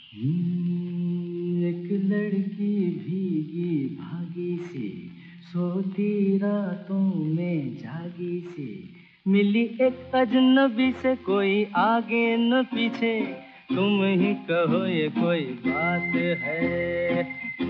एक लड़की भीगी भागी सी, सोती रातों में जागी सी, मिली एक अजनबी से, कोई आगे न पीछे, तुम ही कहो ये कोई बात है।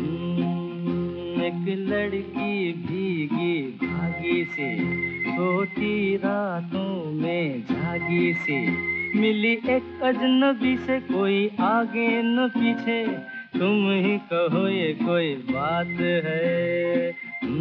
एक लड़की भीगी भागी सी, सोती रातों में जागी सी, मिली एक अजनबी से, कोई आगे न पीछे, तुम ही कहो ये कोई बात है।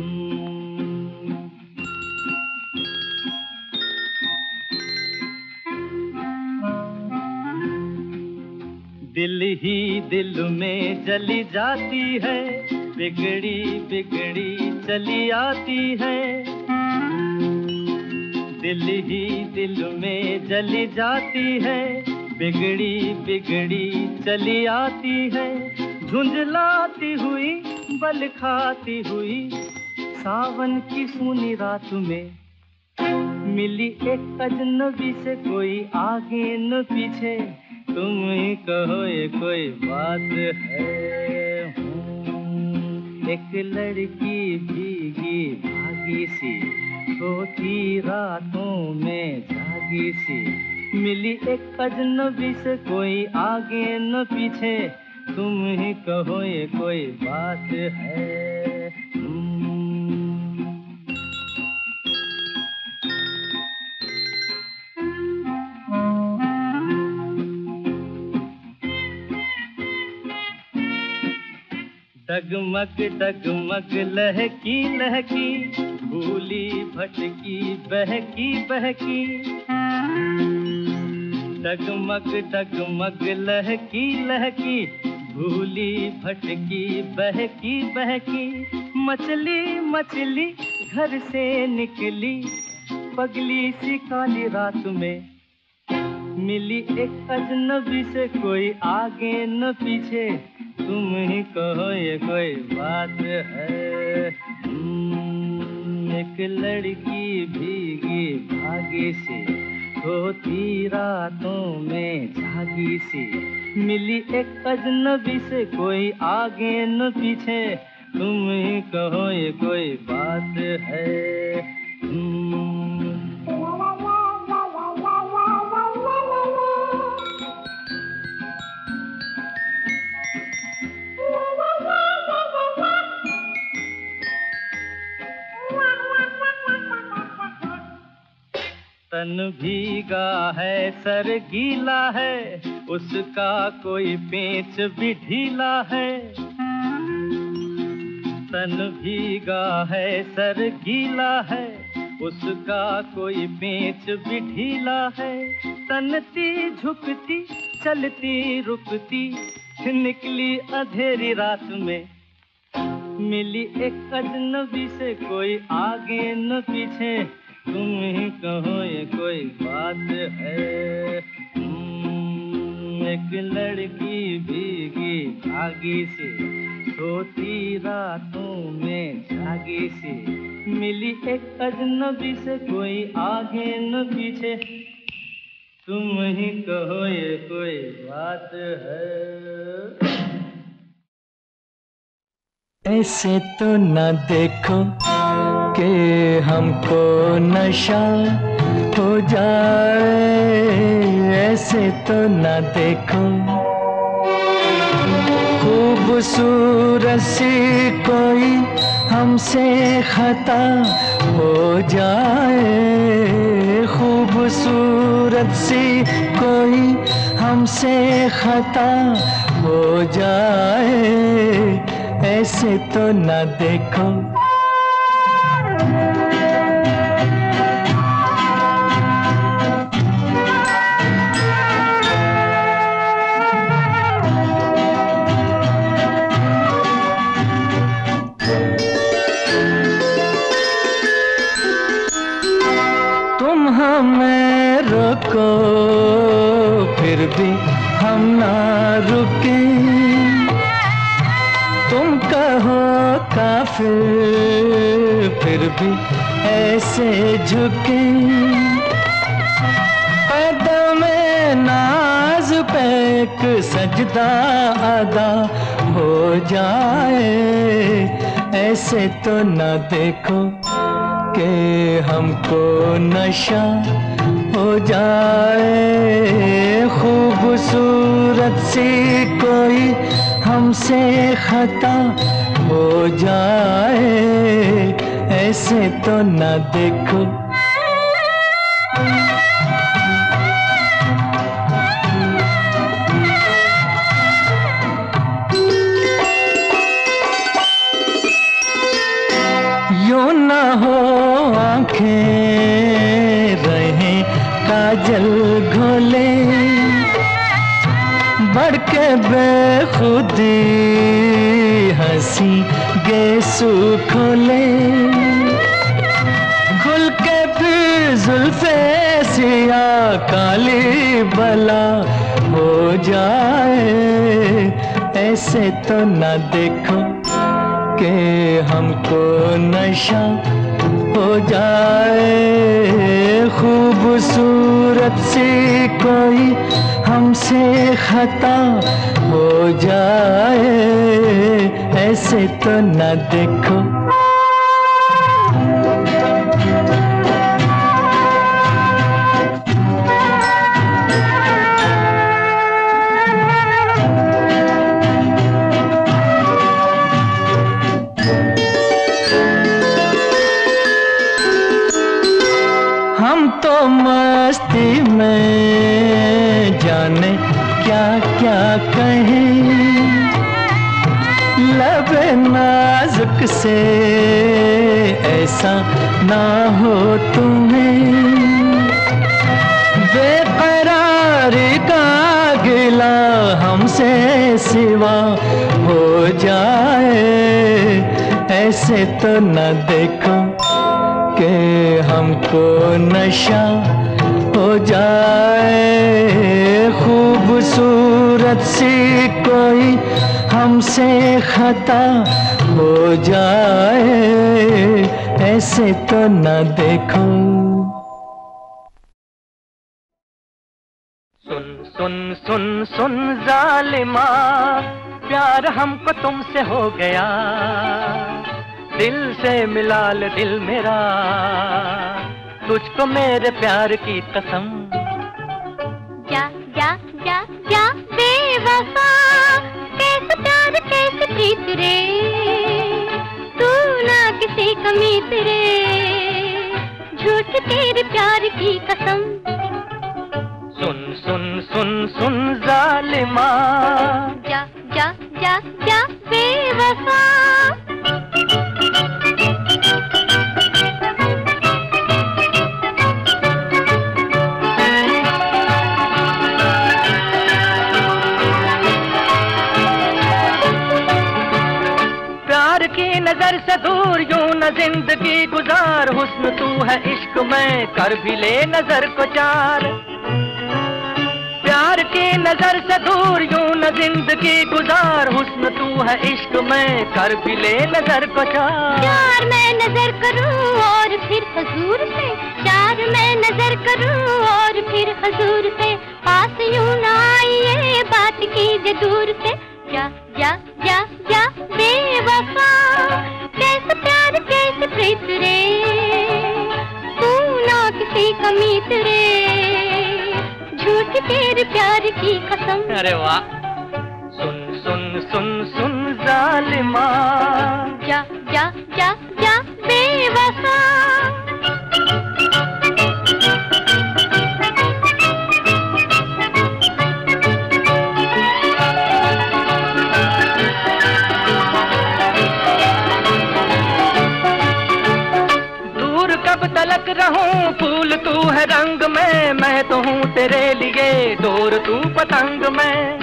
दिल ही दिल में जली जाती है, बिगड़ी बिगड़ी चली आती है। दिल ही दिल में जली जाती है, बिगड़ी बिगड़ी चली आती है। झुंझलाती हुई बल खाती हुई, सावन की सूनी रात में, मिली एक अजनबी से, कोई आगे न पीछे, तुम ही कहो ये कोई बात है। एक लड़की भीगी भागी सी, सोती रातों में जागी सी, मिली एक अजनबी से, कोई आगे न पीछे, तुम ही कहो ये कोई बात है। डगमग डगमग लहकी लहकी, भूली भटकी बहकी बहकी। डगमग डगमग लहकी लहकी, भूली भटकी बहकी बहकी। मछली मछली घर से निकली, पगली सी काली रात में, मिली एक अजनबी से, कोई आगे न पीछे, तुम ही कहो ये कोई बात है। एक लड़की भीगी भागी सी, सोती रातों में जागी सी, मिली एक अजनबी से, कोई आगे न पीछे, तुम ही कहो ये कोई बात है। तन भीगा है सर गीला है, उसका कोई पेच भी ढीला है। तन भीगा है सर गीला है, उसका कोई पेच भी ढीला है। तनती झुकती चलती रुकती, निकली अंधेरी रात में, मिली एक अजनबी से, कोई आगे न पीछे, तुम ही कहो ये कोई बात है। एक लड़की भीगी भागी सी, सोती रातों में जागी सी, मिली एक अजनबी से, कोई आगे न पीछे, तुम ही कहो ये कोई बात है। ऐसे तो न देखो कि हमको नशा हो जाए, ऐसे तो न देखो खूबसूरत सी कोई हमसे खता हो जाए। खूबसूरत सी कोई हमसे खता हो जाए, ऐसे तो न देखो। तुम हमें रोको फिर भी हम ना रुके, तुम कहो काफिर फिर भी ऐसे झुके। कदम नाज पे एक सजदा अदा हो जाए। ऐसे तो न देखो कि हमको नशा हो जाए। खूबसूरत सी कोई हमसे खता हो जाए। ऐसे तो न देखो। यूं न हो आंखें रहें काजल घोले, बढ़ के बेखुदी हंसी गेसू खोले। खुल के फिर जुल्फे सिया काली बला हो जाए। ऐसे तो न देखो कि हमको नशा हो जाए। खूबसूरत सी कोई हमसे खता हो जाए। ऐसे तो न देखो। हम तो मस्ती में जाने क्या क्या कहें। लबे नाजुक से ऐसा ना हो तुम्हें। बेकरारी का गिला हमसे सिवा हो जाए। ऐसे तो न देखो कि हमको नशा हो जाए। खूबसूरत सी कोई हमसे खता हो जाए। ऐसे तो न देखो। सुन सुन सुन सुन जालिमा, प्यार हमको तुमसे हो गया। दिल से मिला ले दिल मेरा, तुझको मेरे प्यार की कसम। जा जा जा जा बेवफा, कैसे प्यार कैसे प्रीत रे, तू ना किसी कमीत रे, झूठ तेरे प्यार की कसम। सुन सुन सुन सुन जालिमा, जा जा जा जा बेवफा। नजर से दूर यूं न जिंदगी गुजार, हुस्न तू है इश्क में कर भी ले नजर को चार। प्यार की नजर से दूर यूं न जिंदगी गुजार, हुस्न तू है इश्क में कर भी ले नजर को चार। प्यार मैं नजर करूं और फिर हुजूर से, प्यार मैं नजर करूं और फिर हुजूर से, पास यूं न आइए बात कीजिए दूर से। जा जा जा जा बेवफा, कैसे प्यार कैसे प्रीत रे, तू ना किसी कमीत रे, झूठ तेरे प्यार की कसम। अरे वाह। सुन सुन सुन सुन जालिमा, जा जा जा जा बेवफा। तलक रहूं फूल तू है रंग में, मैं तो हूँ तेरे लिए डोर तू पतंग में।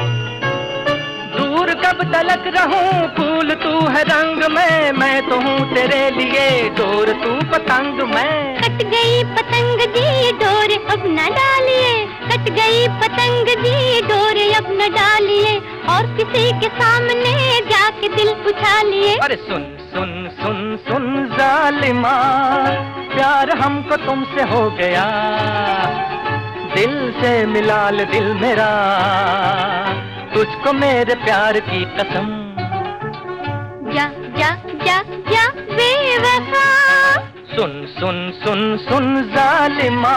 दूर कब तलक रहूं फूल तू है रंग में, मैं तो हूँ तेरे लिए डोर तू पतंग में। कट गई पतंग जी डोर अब न डालिए, कट गई पतंग जी डोर अब न डालिए, और किसी के सामने जाके दिल उछालिए। अरे सुन सुन सुन सुन जालिमा, प्यार हमको तुमसे हो गया। दिल से मिला ले दिल मेरा, तुझको मेरे प्यार की कसम। जा जा जा जा बेवफा, सुन सुन सुन सुन जालिमा।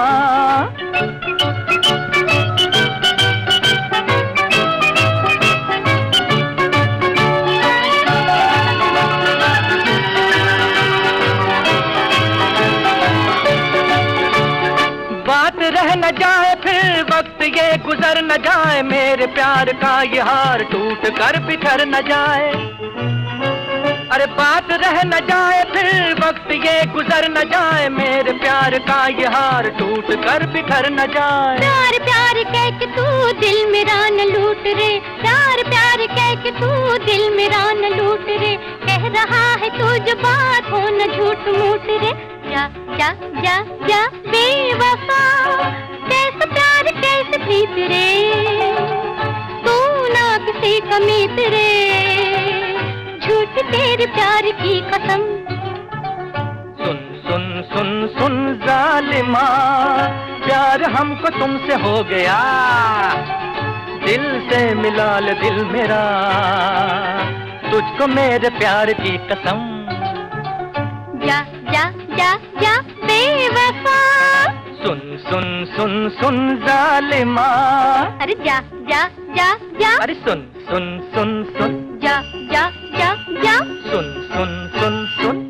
बात रह न जाए फिर वक्त ये गुजर न जाए, मेरे प्यार का ये हार टूट कर बिखर न जाए। अरे बात रह न जाए फिर वक्त ये गुजर न जाए, मेरे प्यार का ये हार टूट कर बिखर न जाए। प्यार प्यार कह के तू दिल मेरा न लूट रे, प्यार प्यार कह के तू दिल मेरा न लूट रे, कह रहा है तू जो बात हो न झूठ मूठ रे। जा जा जा जा बेवफा, कैसे प्यार कैसे प्रीत रे, तू ना किसी का मीत रे, झूठ तेरे प्यार की कसम। सुन सुन सुन सुन जालिमा, प्यार हमको तुमसे हो गया, दिल से मिला ले दिल मेरा, तुझको मेरे प्यार की कसम। जा जा जा जा बेवफा, सुन सुन सुन सुन जालिमा। अरे जा जा जा जा, अरे सुन सुन सुन सुन, जा जा जा जा, सुन सुन सुन सुन।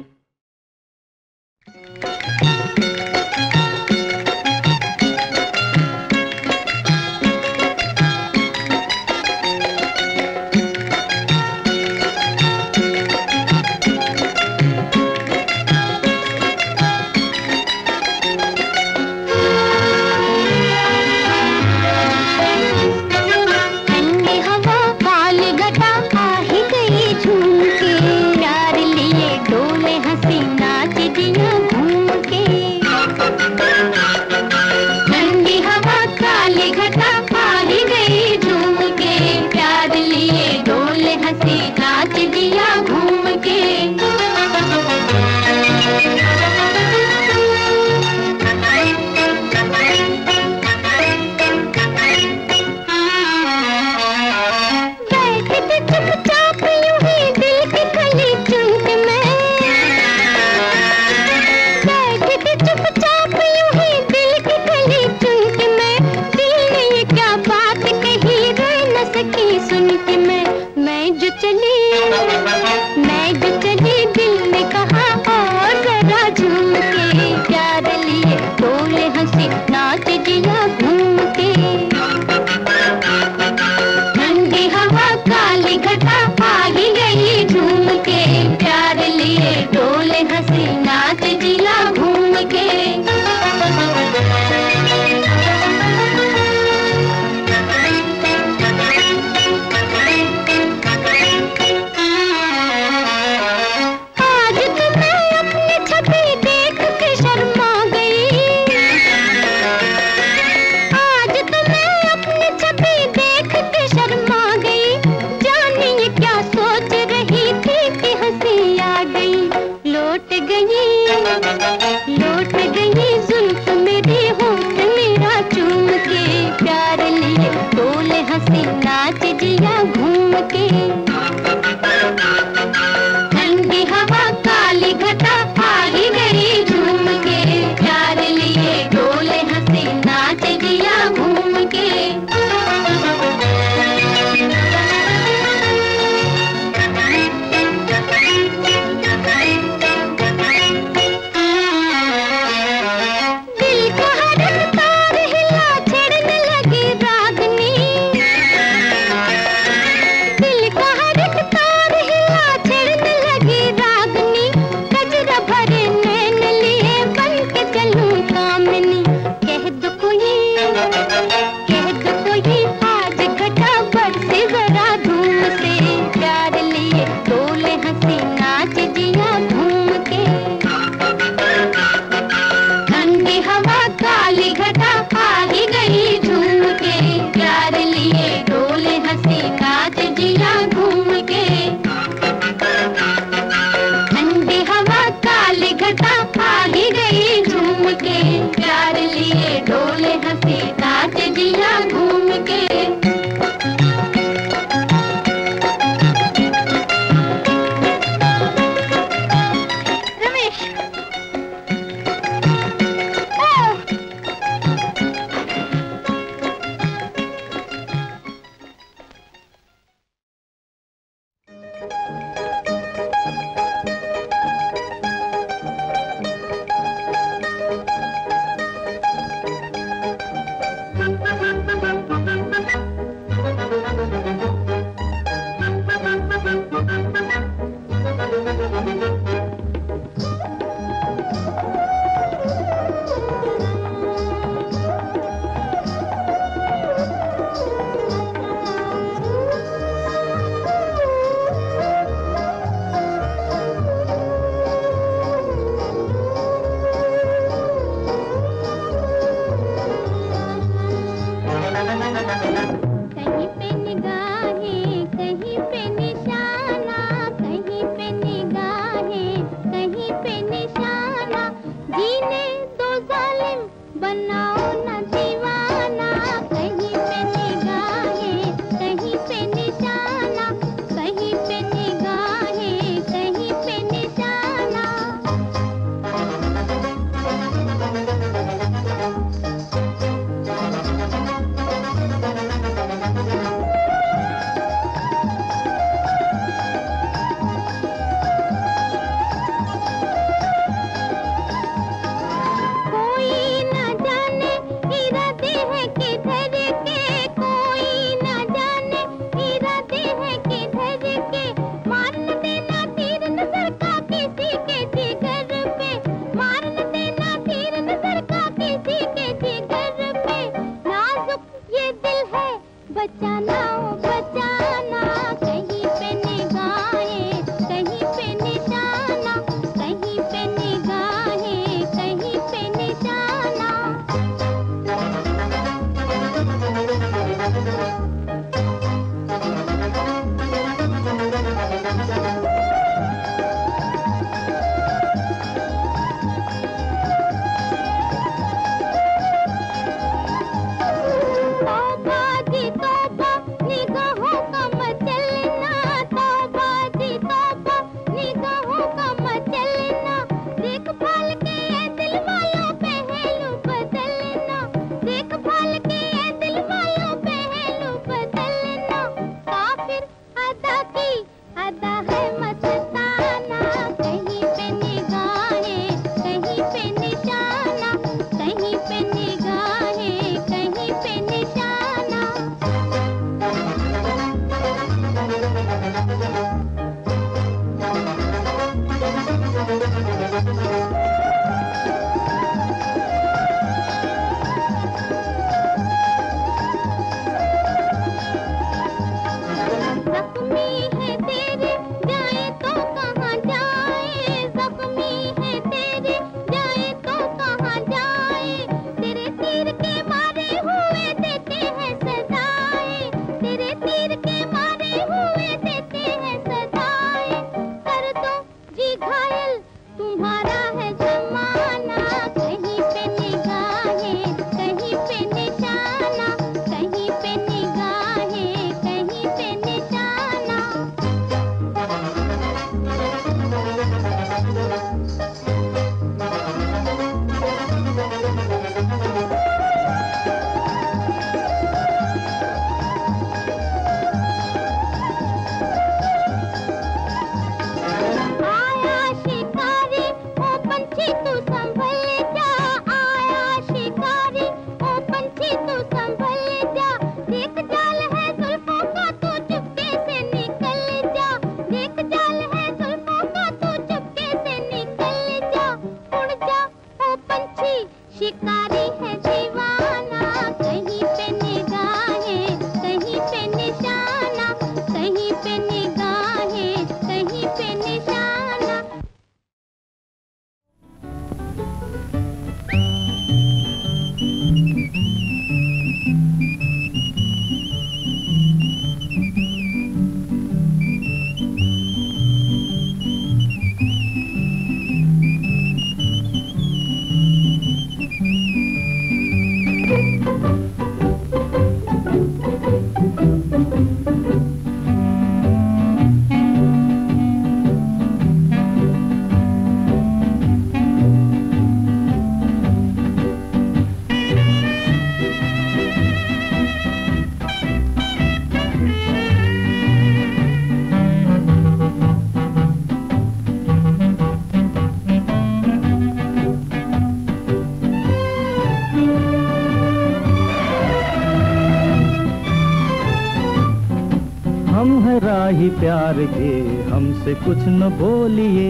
हम है राही प्यार के, हमसे कुछ न बोलिए।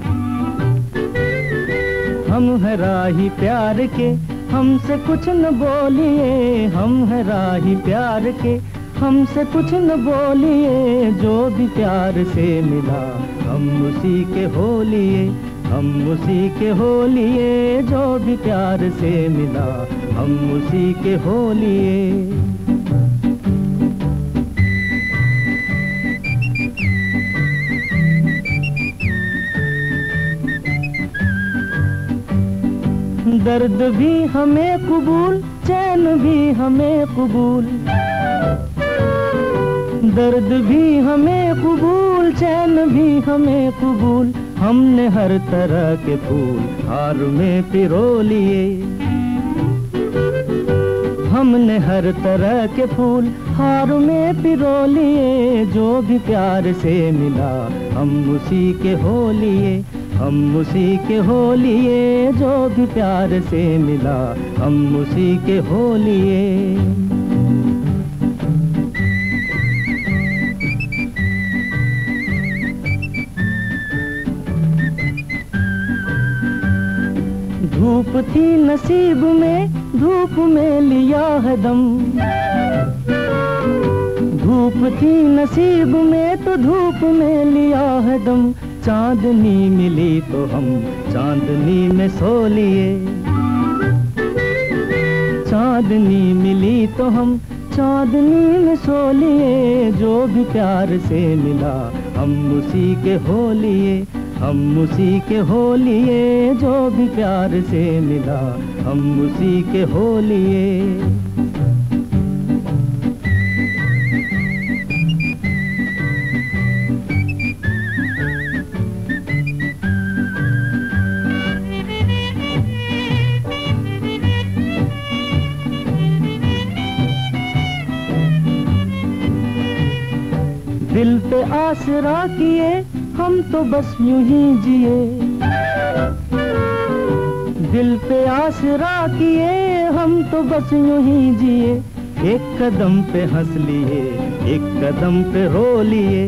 हम है राही प्यार के, हमसे कुछ न बोलिए। हम है राही प्यार के, हमसे कुछ न बोलिए। जो भी प्यार से मिला हम उसी के हो लिए, हम उसी के हो लिए। जो भी प्यार से मिला हम उसी के हो लिए। दर्द भी हमें कबूल, चैन भी हमें कबूल। दर्द भी हमें कबूल, चैन भी हमें कबूल। हमने हर तरह के फूल हार में पिरो लिए। हमने हर तरह के फूल हार में पिरो लिए। जो भी प्यार से मिला हम उसी के हो लिए, हम उसी के हो लिए। जो भी प्यार से मिला हम उसी के हो लिए। धूप थी नसीब में, धूप में लिया है दम। धूप थी नसीब में तो धूप में लिया है दम, चांदनी मिली तो हम चांदनी में सो लिए। चांदनी मिली तो हम चांदनी में सो लिए, जो भी प्यार से मिला हम उसी के हो लिए। हम उसी के हो लिए, जो भी प्यार से मिला हम उसी के हो लिए। दिल पे आसरा किए हम तो बस यूं ही जिए। दिल पे आसरा किए हम तो बस यूं ही जिए। एक कदम पे हंस लिए, एक कदम पे रो लिए।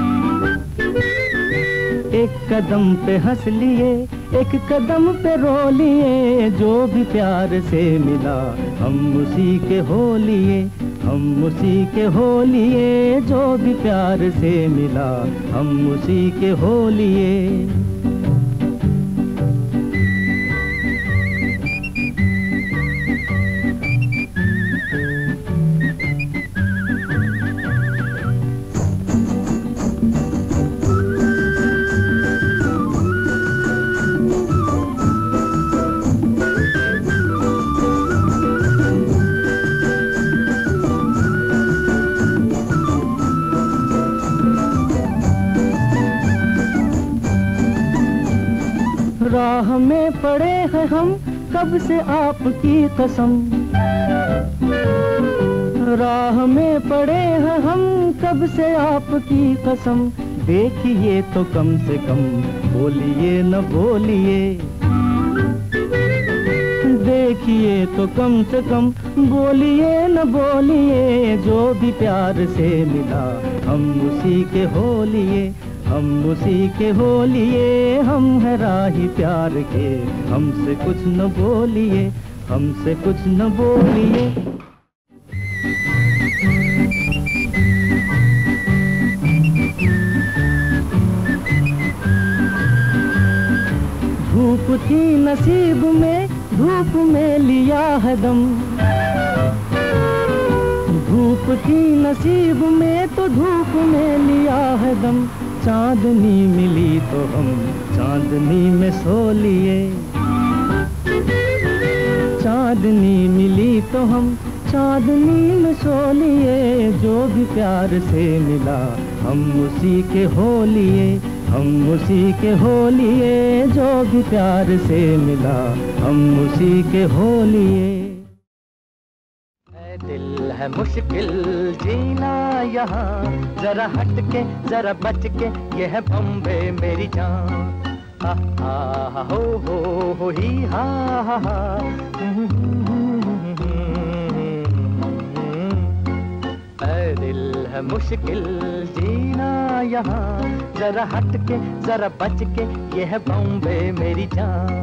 एक कदम पे हंस लिए, एक कदम पे रो लिए। जो भी प्यार से मिला हम उसी के हो लिए। हम उसी के हो लिए, जो भी प्यार से मिला हम उसी के हो लिए। राह में पड़े हैं हम कब से आपकी कसम। राह में पड़े हैं हम कब से आपकी कसम। देखिए तो कम से कम बोलिए न बोलिए। देखिए तो कम से कम बोलिए न बोलिए। जो भी प्यार से मिला हम उसी के हो लिए। हम उसी के हो लिए। हम है राही प्यार के, हमसे कुछ न बोलिए। हमसे कुछ न बोलिए। धूप थी नसीब में, धूप में लिया है दम। धूप थी नसीब में तो धूप में लिया है दम। चांदनी मिली तो हम चांदनी में सो लिए। चांदनी मिली तो हम चांदनी में सो लिए। जो भी प्यार से मिला हम उसी के हो लिए। हम उसी के हो लिए। जो भी प्यार से मिला हम उसी के हो लिए। दिल है मुश्किल जीना यहाँ, जरा हट के जरा बच के, ये है बम्बे मेरी जान। हा हा हो ही हा हा। ऐ दिल है मुश्किल जीना यहाँ, जरा हट के जरा बच के, ये है बम्बे मेरी जान।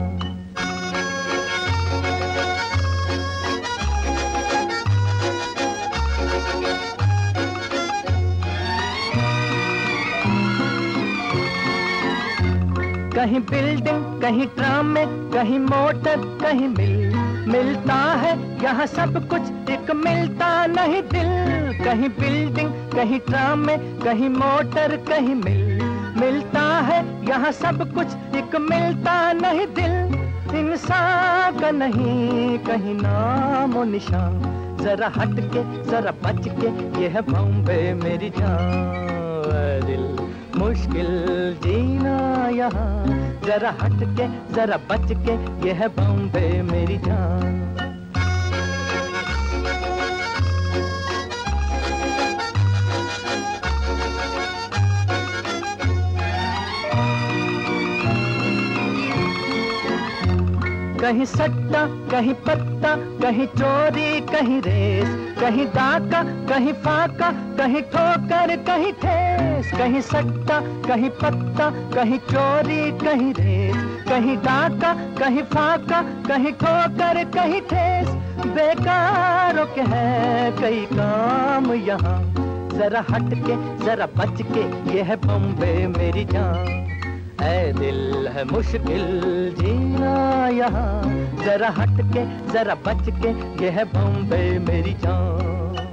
कहीं बिल्डिंग, कहीं ट्राम में, कहीं मोटर, कहीं मिलता है यहाँ सब कुछ, एक मिलता नहीं दिल। कहीं बिल्डिंग, कहीं ट्राम में, कहीं मोटर, कहीं मिलता है यहाँ सब कुछ, एक मिलता नहीं दिल। इंसान का नहीं कहीं नाम और निशान, जरा हट के जरा बच के, ये है बॉम्बे मेरी जान। दिल मुश्किल जीना यहाँ, जरा हट के जरा बच के, ये है बॉम्बे मेरी जान। कहीं सट्टा, कहीं पत्ता, कहीं चोरी, कहीं रेस, कहीं डाका, कहीं फाका, कहीं ठोकर, कहीं ठेस। कहीं सट्टा, कहीं पत्ता, कहीं चोरी, कहीं रेस, कहीं डाका, कहीं फाका, कहीं ठोकर, कहीं ठेस। बेकारों के है कई काम यहाँ, जरा हट के जरा बच के, ये है बॉम्बे मेरी जान। ऐ दिल है मुश्किल जीना यहाँ, जरा हट के जरा बच के, ये है बॉम्बे मेरी जान।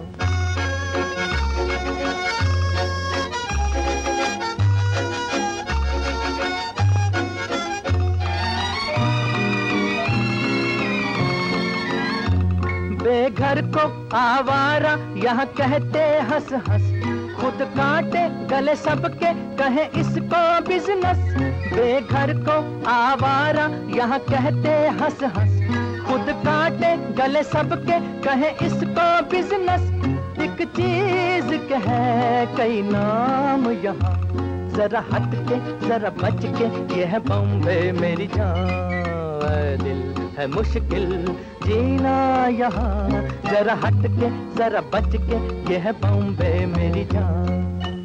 बेघर को आवारा यहाँ कहते हंस हंस, खुद काटे गले सबके कहे इसको बिजनेस। बेघर को आवारा यहाँ कहते हंस हंस, खुद काटे गले सबके कहे इसको बिजनेस। एक चीज के है कई नाम यहाँ, जरा हट के जरा बच के, ये है बॉम्बे मेरी जान। दिल है मुश्किल जीना यहाँ, जरा हट के जरा बच के, ये है बॉम्बे मेरी जान।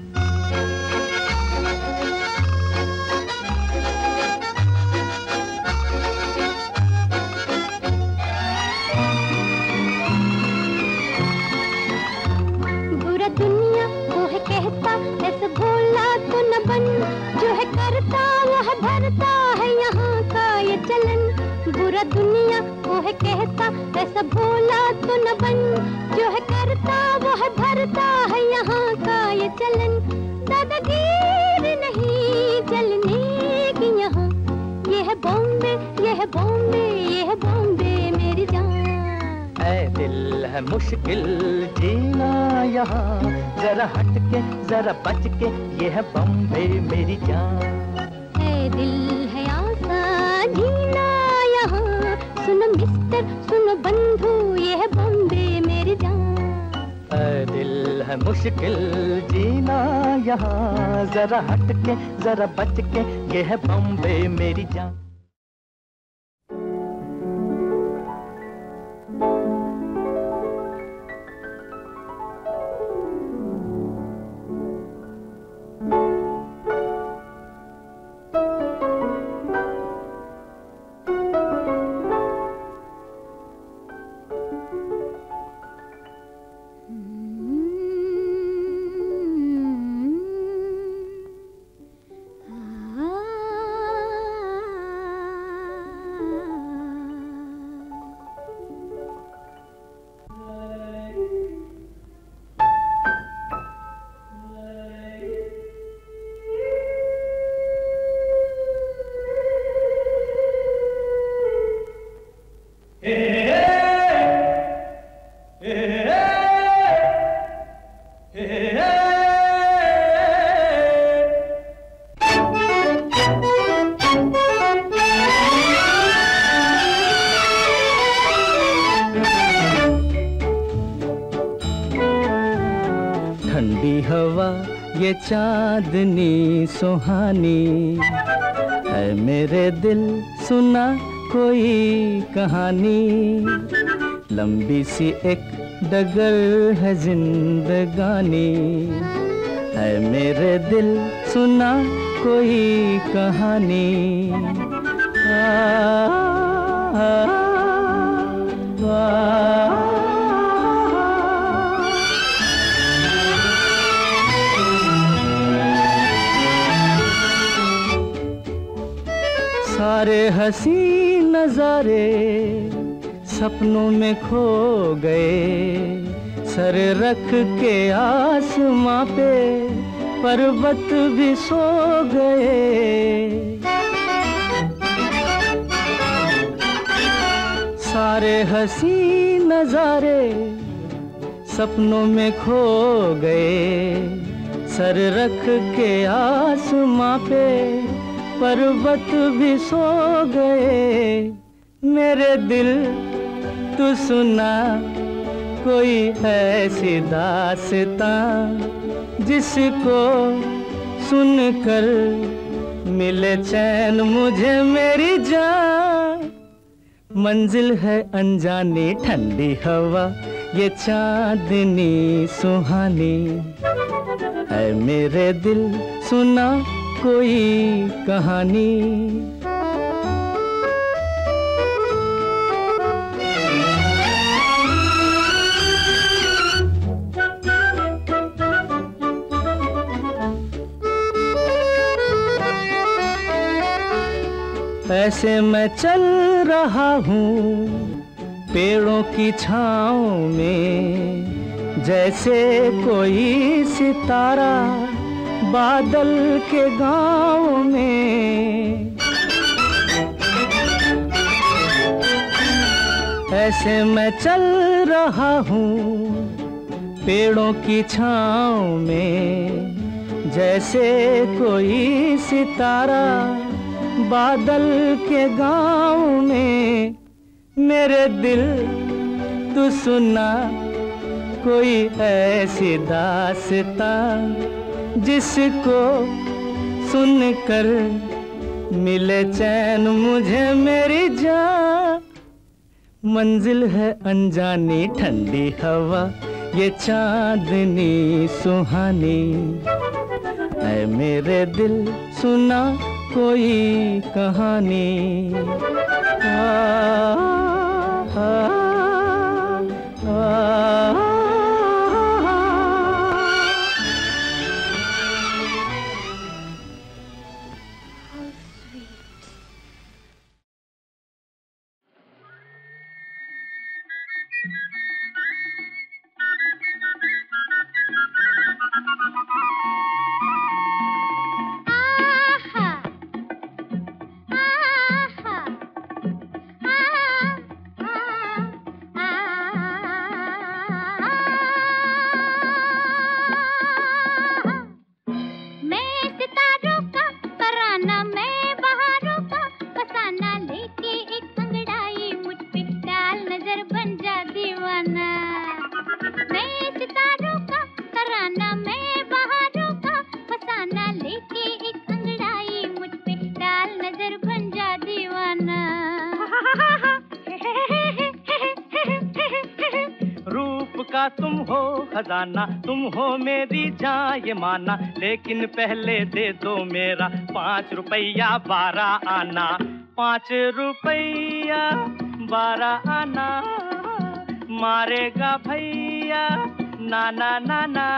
बुरा दुनिया वो है कहता, ऐसे भोला तो न बन, जो है करता वो है भरता है यहाँ का ये चलन। बुरा दुनिया वो है कहता, ऐसा भोला तो न बन, जो है करता वो है भरता है यहाँ का ये चलन। दादागीर नहीं चलने की यहाँ, ये है बॉम्बे, ये है बॉम्बे, ये है बॉम्बे मेरी जान। ऐ दिल है मुश्किल जीना यहाँ, जरा हट के जरा बच के, ये है बॉम्बे मेरी जान। ऐ दिल है आसान जीना यहाँ, सुनो मिस्टर सुनो बंधु, ये है बॉम्बे मेरी जान। ऐ दिल है मुश्किल जीना यहाँ, जरा हट के जरा बच के, ये है बॉम्बे मेरी जान। ठंडी हवा ये चांदनी सुहानी, है मेरे दिल सुना कोई कहानी। लंबी सी एक डगर है जिंदगानी, है मेरे दिल सुना कोई कहानी। सारे हंसी नजारे सपनों में खो गए, सर रख के आसमां पे पर्वत भी सो गए। सारे हंसी नजारे सपनों में खो गए, सर रख के आसमां पे पर्वत भी सो गए। मेरे दिल तू सुना कोई ऐसी दास्तां, जिसको सुनकर मिले चैन मुझे मेरी जान। मंजिल है अनजानी ठंडी हवा ये चांदनी सुहानी, है मेरे दिल सुना कोई कहानी। ऐसे मैं चल रहा हूँ पेड़ों की छाँव में, जैसे कोई सितारा बादल के गाँव में। ऐसे मैं चल रहा हूँ पेड़ों की छाँव में, जैसे कोई सितारा बादल के गाँव में। मेरे दिल तू सुना कोई ऐसी दास्तां, जिसको सुनकर मिले चैन मुझे मेरी जान। मंजिल है अनजानी ठंडी हवा, ये चांदनी सुहानी। ऐ मेरे दिल सुना कोई कहानी। तुम हो खजाना, तुम हो मेरी जान ये माना, लेकिन पहले दे दो मेरा 5 रुपया 12 आना। 5 रुपया 12 आना, मारेगा भैया नाना नाना।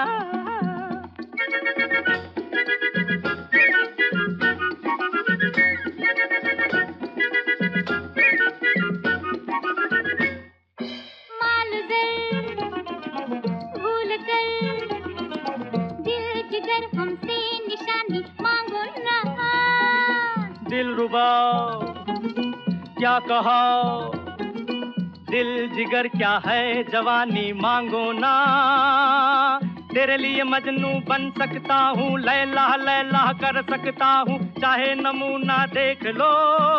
दिलरुबा क्या कहा, दिल जिगर क्या है जवानी मांगो ना। तेरे लिए मजनू बन सकता हूँ, लैला लैला कर सकता हूँ, चाहे नमूना देख लो।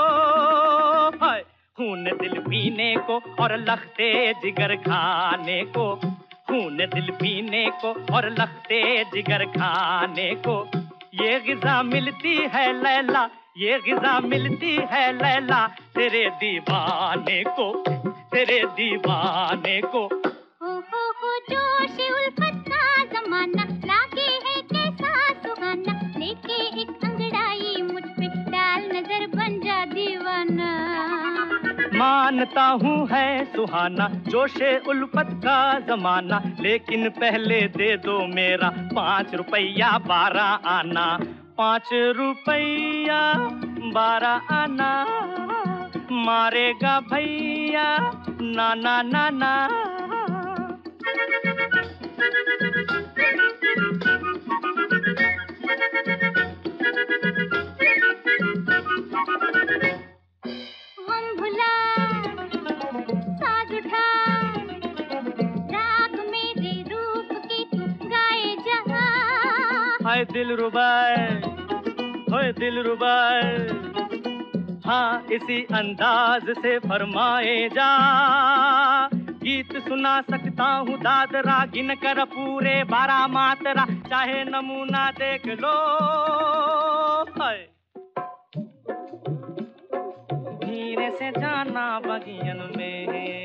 खून दिल पीने को और लखते जिगर खाने को, खून दिल पीने को और लखते जिगर खाने को। ये ग़िज़ा मिलती है लैला, ये ग़िज़ा मिलती है लैला, तेरे दीवाने को, तेरे दीवाने को। हो जोश उल्फत का ज़माना, लागे है कैसा सुहाना, लेके एक अंगड़ाई मुझ पे डाल नजर बन जा दीवाना। मानता हूँ है सुहाना जोशे उल्फत का ज़माना, लेकिन पहले दे दो मेरा 5 रुपया 12 आना। 5 रुपया 12 आना, मारेगा भैया नाना नाना। हम भुला साज उठा, राग मेरे रूप की तू गाए जहाँ। हाय दिलरुबा, हाँ इसी अंदाज से फरमाए जा। गीत सुना सकता हूँ दाद रागिन कर पूरे 12 मात्रा, चाहे नमूना देख लो। धीरे से जाना बगियन में,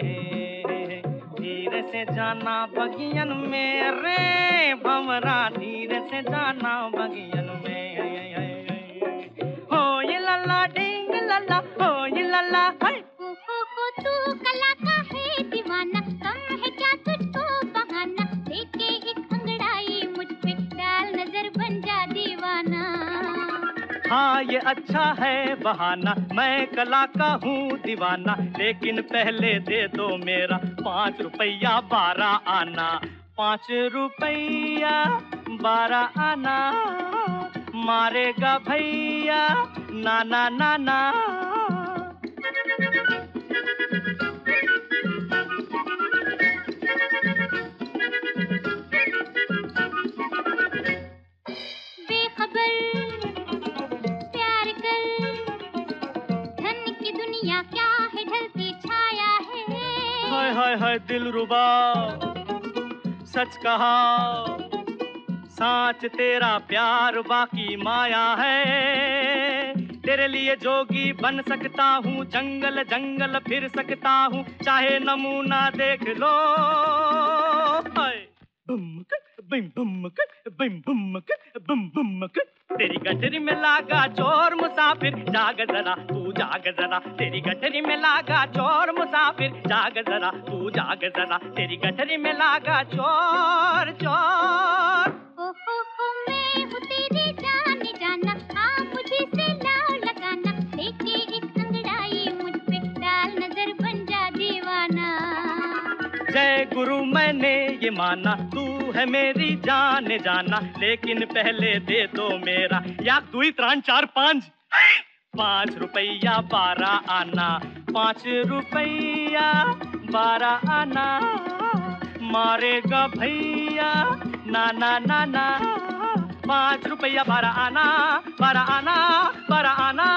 धीरे से जाना बगियन में रे भंवरा, धीरे से जाना बगियन में। हो ये लल्ला डिंग लल्ला, हो ये लल्ला। हो तू कला का है दीवाना, कम है क्या तुझको बहाना, लेके एक अंगड़ाई मुझ पे डाल नजर बन जा दीवाना। हाँ ये अच्छा है बहाना, मैं कला का हूँ दीवाना, लेकिन पहले दे दो मेरा 5 रुपया 12 आना। 5 रुपया 12 आना, मारेगा भैया नाना नाना। हाय हाय दिलरुबा, सच कहा साच तेरा प्यार बाकी माया है। तेरे लिए जोगी बन सकता हूँ, जंगल जंगल फिर सकता हूँ, चाहे नमूना देख लो। हाय बिम बुमक बिम बुमक बिम बुमक, तेरी गठरी में लागा चोर मुसाफिर, जाग जरा तू जाग जरा। तेरी गठरी में लागा चोर मुसाफिर, जाग जरा तू जाग जरा। तेरी गठरी में लागा चोर चोर। ओ हो मैं हूँ तेरी जान जाना, हाँ मुझे से लाओ लगाना, लेके एक अंगड़ाई मुझ पे डाल नजर बन जा दीवाना। जय गुरु मैंने ये माना, तू है मेरी जान जाना, लेकिन पहले दे दो मेरा 1 2 3 4 5 5 रुपया 12 आना। 5 रुपया 12 आना, मारेगा भैया नाना नाना। 5 रुपया 12 आना, 12 आना, 12 आना।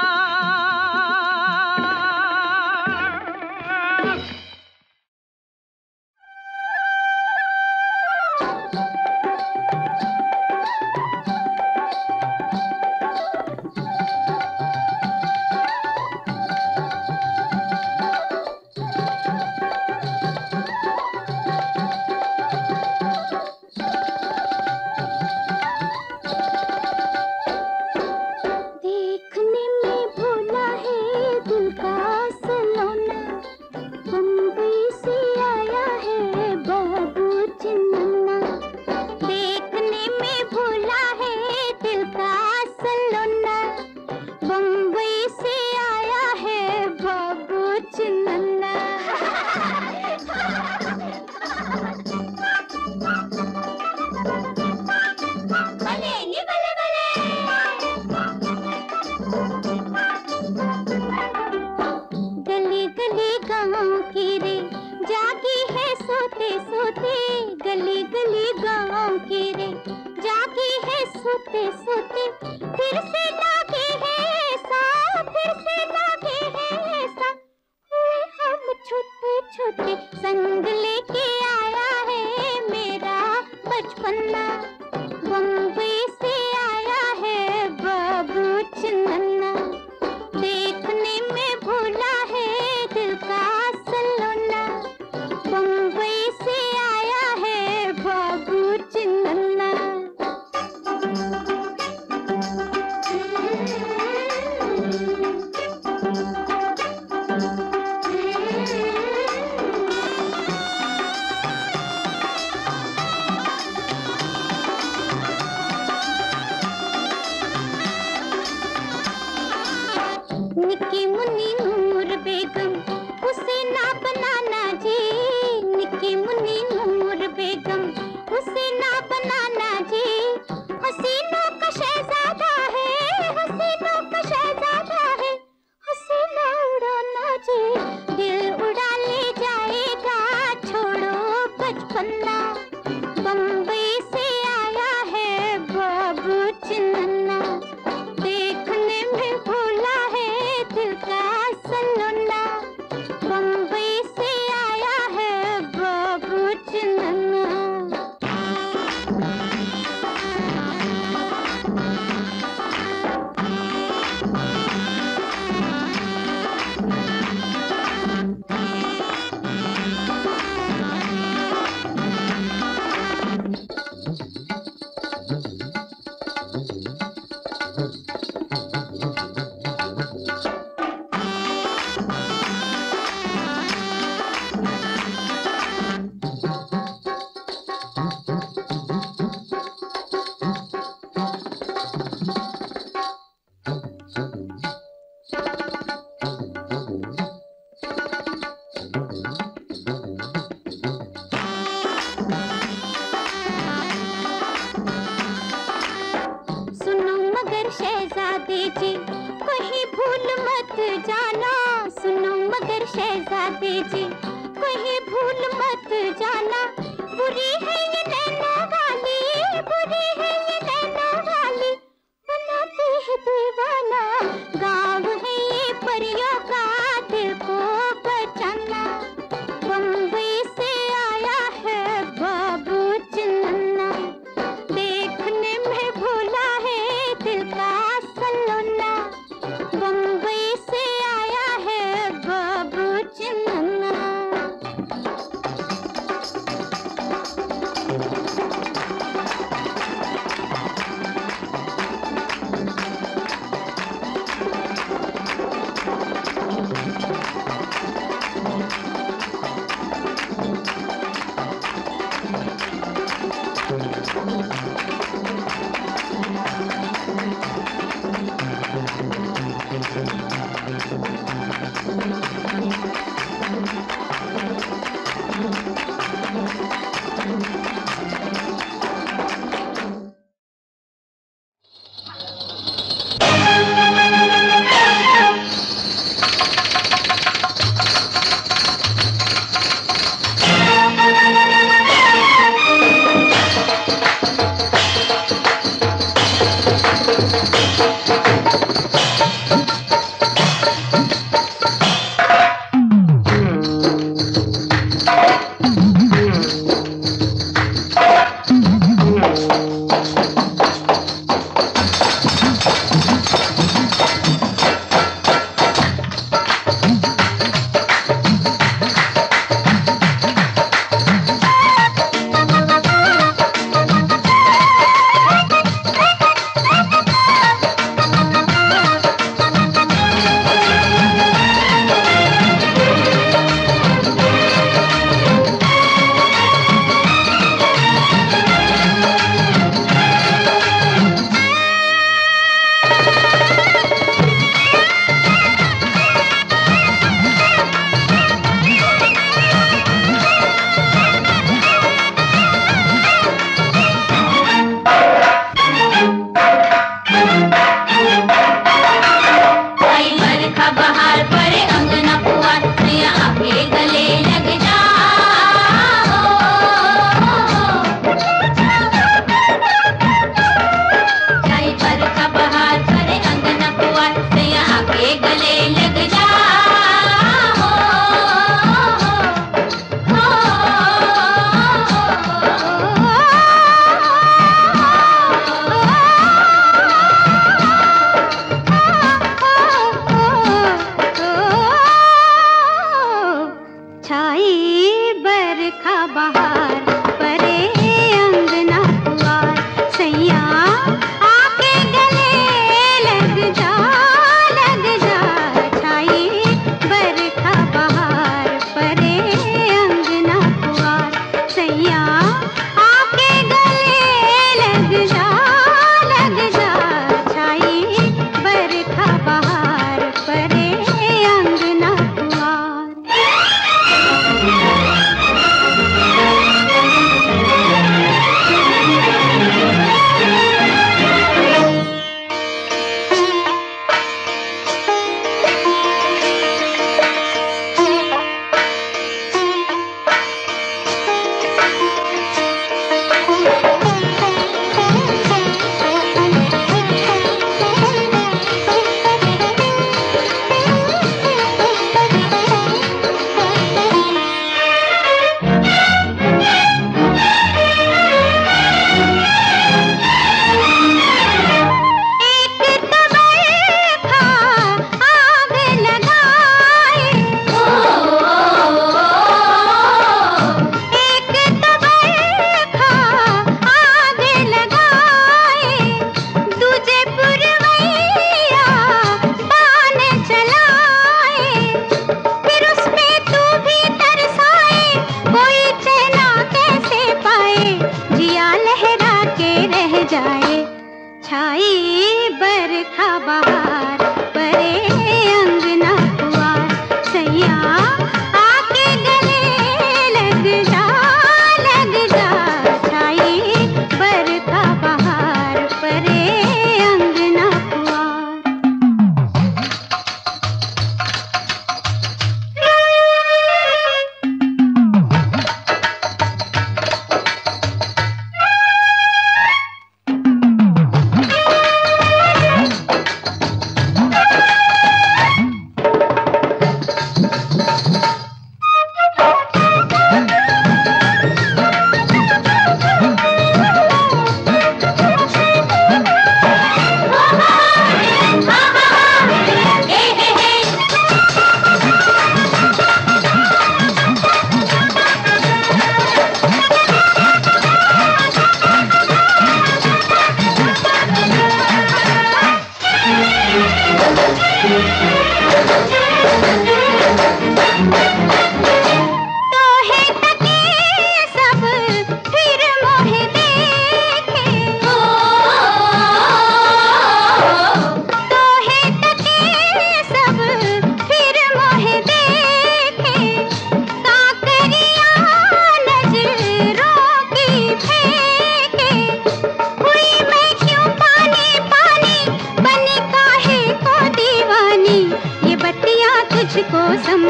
जी कहीं भूल मत जाना, बुरी है ये नैना वाली, बुरी है ये नैना वाली, बनाते है दीवाना, गाँव है ये परियों का दिल को बचाना। बम्बई से आया है बाबू चन्ना, देखने में भोला है दिल का सलोना, बम्बई से आया है बाबू चन्ना।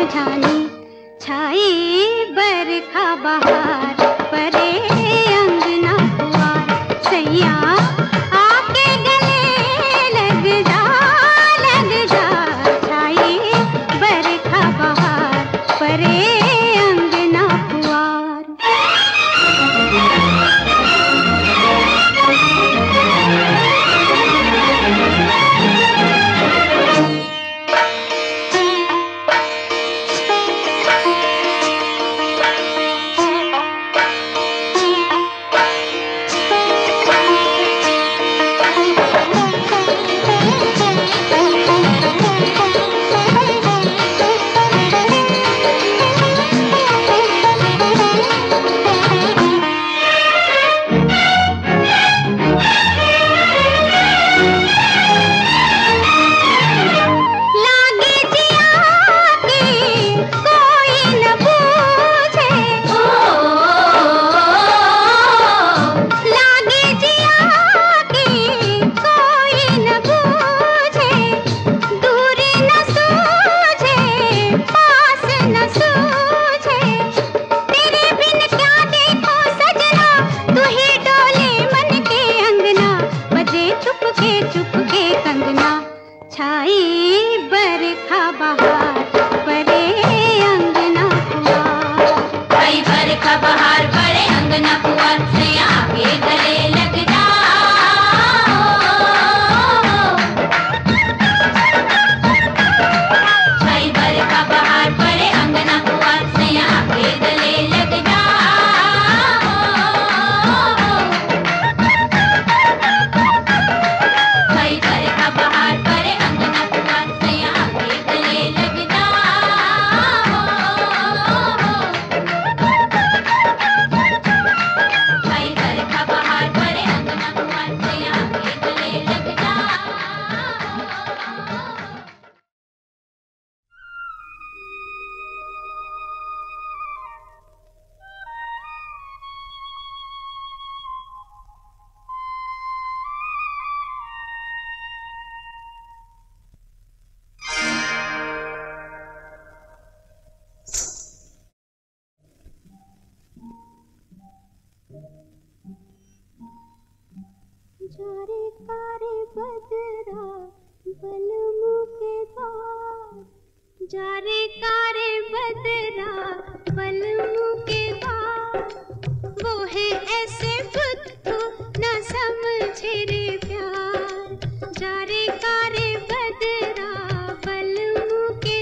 जाने छाई बरखा बहार परे अंगना पुआर सैया आके गले लग जा छाई बरखा बहार परे अंगना पुआर। जारे कारे बदरा बलमू के बाद वो है ऐसे बुद्धू न समझे रे प्यार। जारे कारे बदरा बलमू के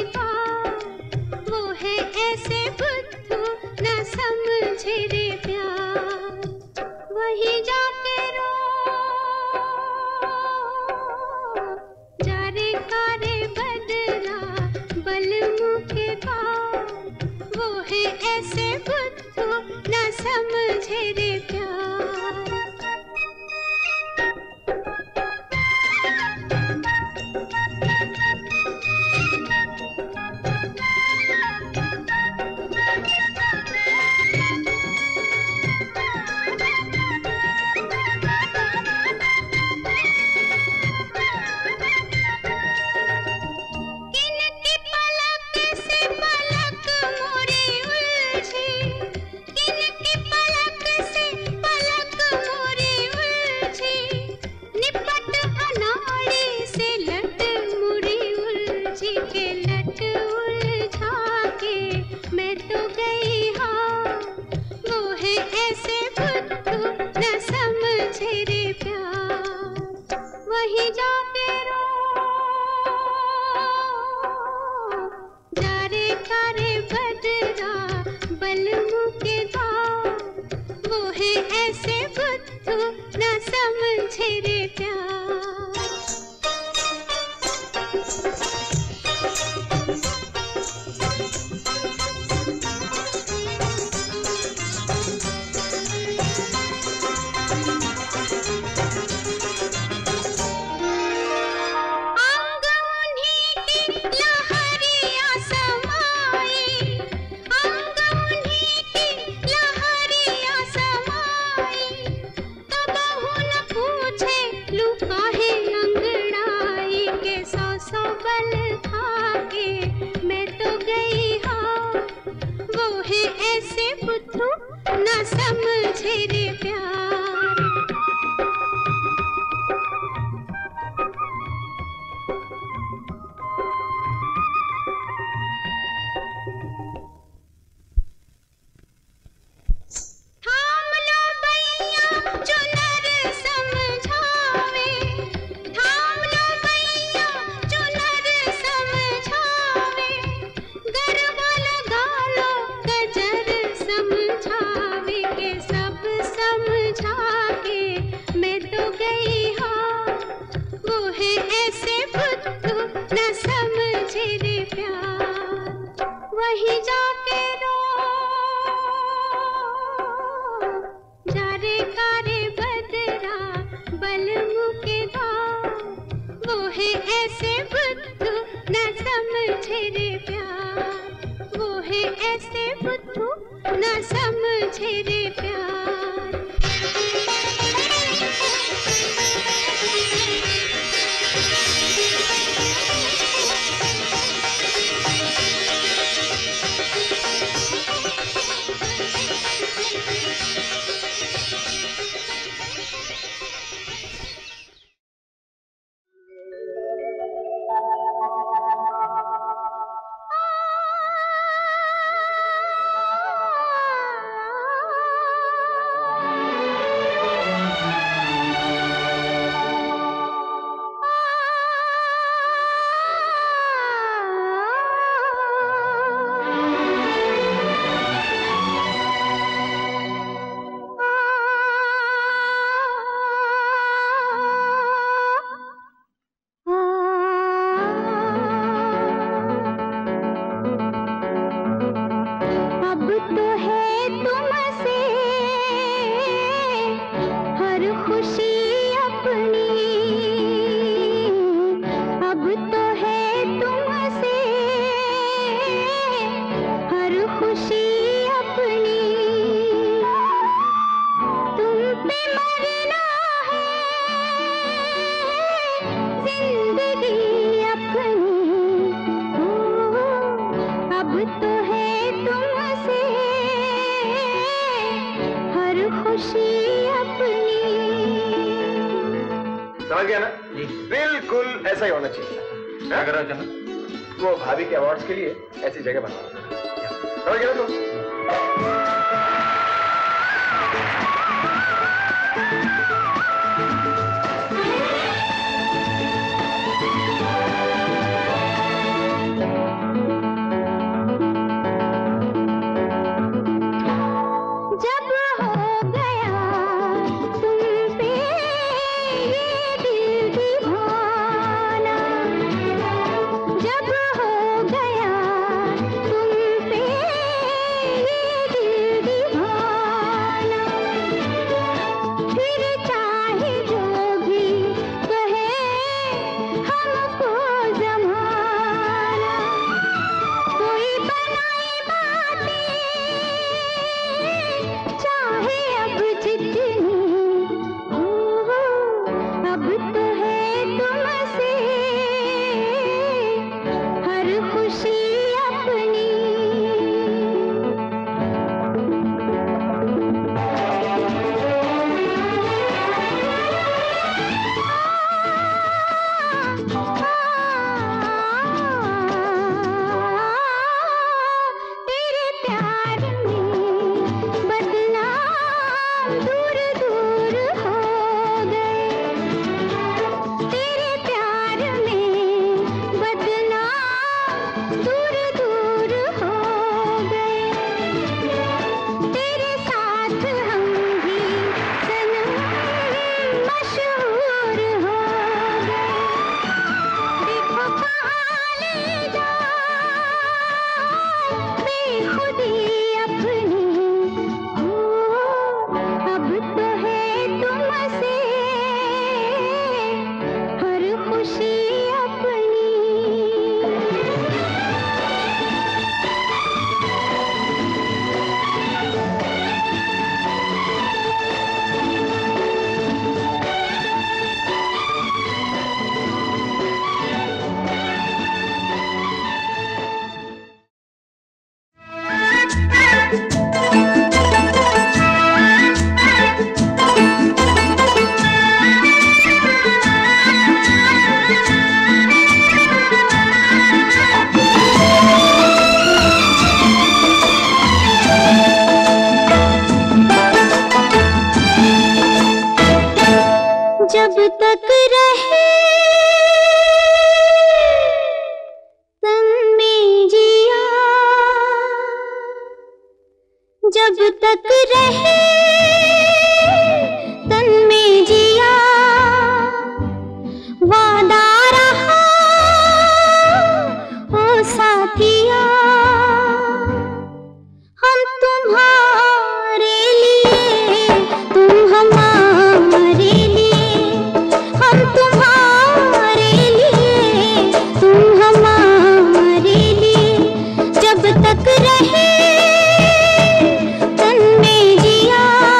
बाद वो है ऐसे बुद्धू न समझे रे प्यार। वही जाके रो जारे कारे बदरा बलमू के बाद वो है ऐसे बुद्धू न समझे रे प्यार। लू न समझे रे प्यार। थाम लो भैया चुनर समझावे, थाम लो भैया चुनर समझावे, गरबा लगा लो गजर समझावे के सब समझा के मैं तो गई हाँ, वो है ऐसे बुद्धू न समझे रे प्यार। वही जाके रो जा रे कारे बदरा बलमु के दाव, वो है ऐसे बुद्धू न समझे रे प्यार, वो है ऐसे बुद्धू न समझे रे प्यार। समझ गया ना? बिल्कुल ऐसा ही होना चाहिए। अगर वो भाभी के अवार्ड्स के लिए ऐसी जगह बनवा, समझ गया ना तुम? जब तक रहे तन में जिया, जब तक रहे तन में जिया, वादा रहा ओ साथिया, हम तुम्हारे लिए तुम हमारे लिए, हम तुम्हारे लिए तुम हमारे लिए, जब तक रहे तन में जिया।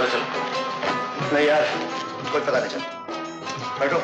चलो। नहीं यार, कोई पता नहीं चला। बैठो।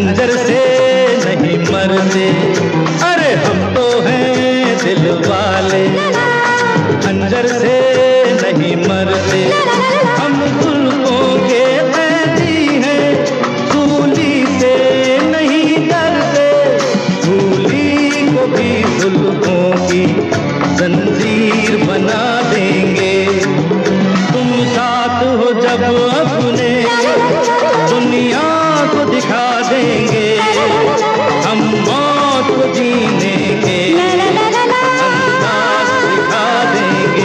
खंजर से नहीं मरते, अरे हम तो हैं दिल वाले, खंजर से नहीं मरते, हम जुल्फों के कैदी हैं, सूली से नहीं डरते, सूली को भी जुल्फों की जंजीर बना देंगे। तुम साथ हो जब अपने दुनिया को दिखा देंगे, हम मौत को जीने के अंदाज दिखा देंगे।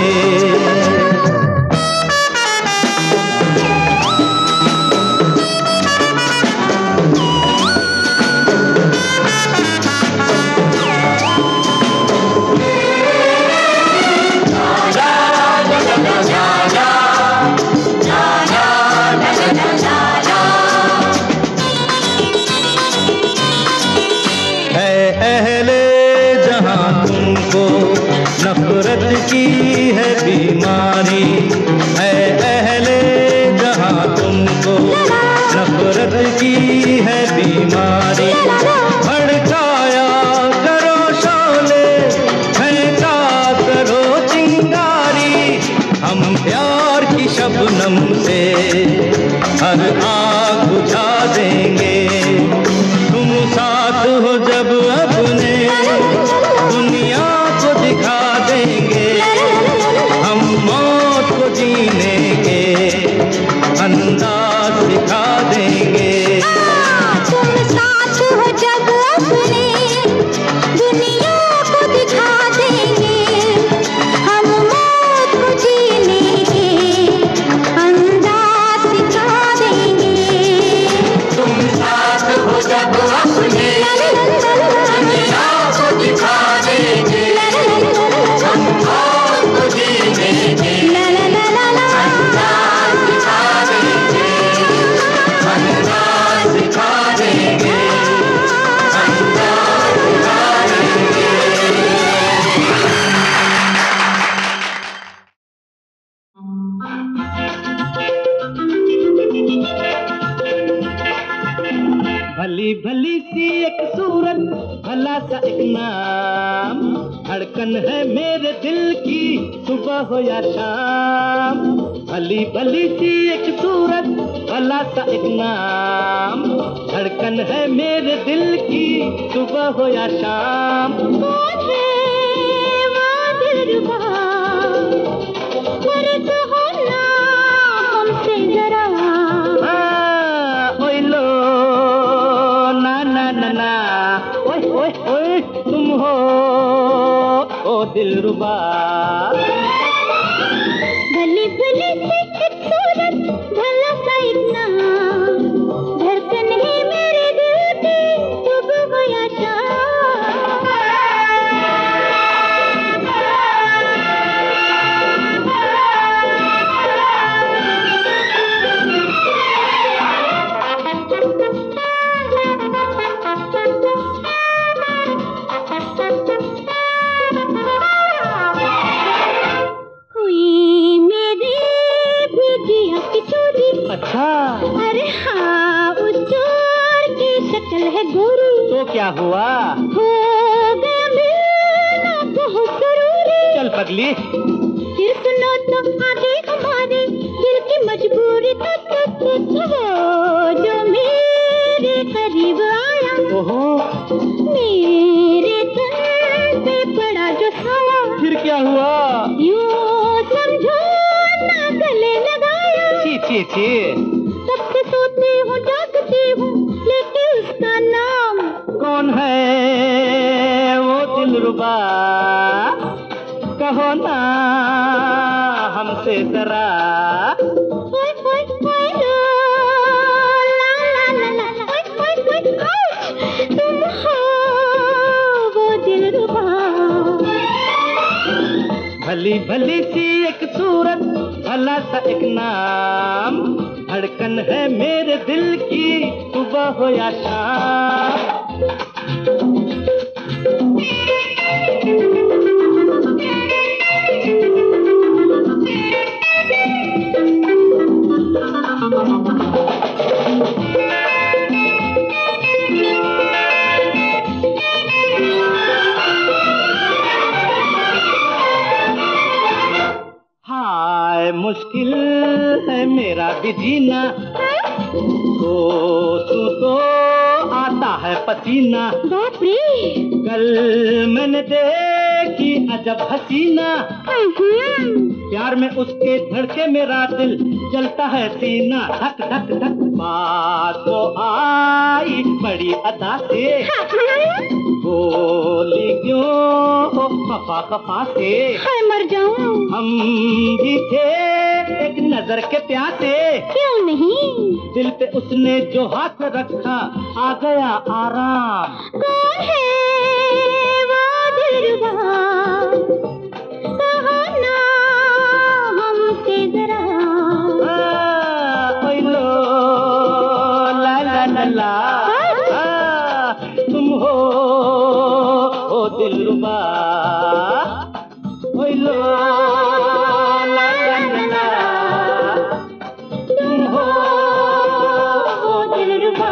नफरत की है बीमारी, है अहले जहां तुमको नफरत की है बीमारी। भड़काया करो शोले, फेंका करो चिंगारी, हम प्यार की शबनम से हर आग बुझा देंगे। तुम साथ हो जब अपने दुनिया को दिखा देंगे, हम मौत को जीने के अंदाज दिखा देंगे। तुम साथ हो जब अपने दुनिया को दिखा देंगे, हम मौत को जीने के अंदाज दिखा देंगे। तुम साथ हो जब अपने दुनिया को दिखा देंगे, हम मौत को जीने के अंदाज दिखा देंगे, अंदाज दिखा देंगे, अंदाज दिखा देंगे। भली भली सी एक सूरत, भला सा एक नाम, धड़कन है मेरे दिल की सुबह हो या शाम। भली भली सी एक सूरत, भला सा एक नाम, धड़कन है मेरे दिल की सुबह हो या शाम। कौन है वो दिलरुबा, करे कहो ना हमसे जरा। ओए लो ना ना ना ना, ओए ओए ओए तुम हो ओ दिलरुबा। भली भली सी एक सूरत, भला सा एक नाम, धड़कन है मेरे दिल की सुबह हो या शाम। हुई मेरी भीजिया की चोरी, अच्छा अरे हाँ उस चोर की शक्ल है गोरी। तो क्या हुआ? हो गया मिलना बहुत जरूरी। चल पगली। फिर सुनो तो आगे हमारे दिल की मजबूरी। वो जो मेरे करीब आया, ओहो मेरे तन पे पड़ा जो साया। फिर क्या हुआ? यूं समझो ना गले लगाया। छी छी छी। तब से सोती हूँ जागती हूँ लेके उसका नाम। कौन है वो दिलरुबा, कहो ना हमसे जरा। ओए ओए ओए लो, ला ला ला ला, ओए ओए ओए आउच, तुम हो वो दिलरुबा। भली भली सी एक सूरत, भला सा एक नाम, धड़कन है मेरे दिल की सुबह हो या शाम। मेरा भी जीना, सोचूं तो आता है पसीना। बाप रे! कल मैंने देखी अजब हसीना, प्यार में उसके धड़के मेरा दिल जलता है सीना, धक धक धक। बात तो आई बड़ी अदा से, बोली क्यों खफा खफा से, मर जाऊं। हम भी थे एक नजर के प्यासे, क्यों नहीं? दिल पे उसने जो हाथ रखा आ गया आराम। कौन है वो दिलरुबा, कहो ना हमसे जरा। ओए लो ला ला ला ला, तुम हो दिलरुबा, ओए लो ला ला ला ला, तुम हो दिलरुबा।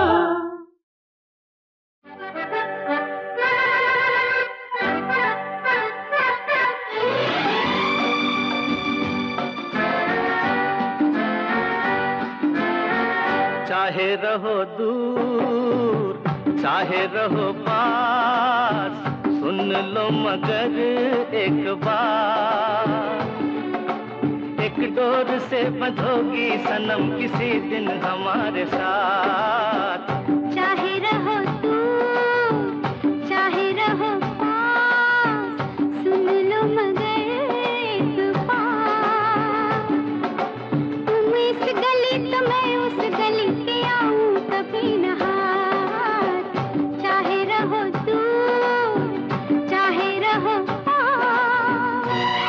चाहे रहो दूर चाहे रहो पास, सुन लो मगर एक बार, एक डोर से बंधोगी सनम किसी दिन हमारे साथ। चाहे रहो दूर चाहे रहो पास, सुन लो मगर एक बार, तुम इस गली तो मैं उस गली के आऊं कभी न हार। चाहे रहो दूर चाहे रहो पास।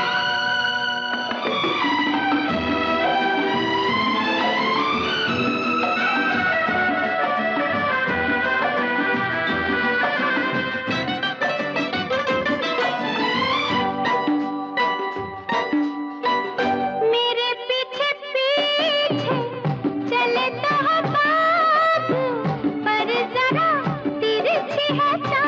मेरे पीछे पीछे चले तो हो बाबू, पर जरा तिरछी है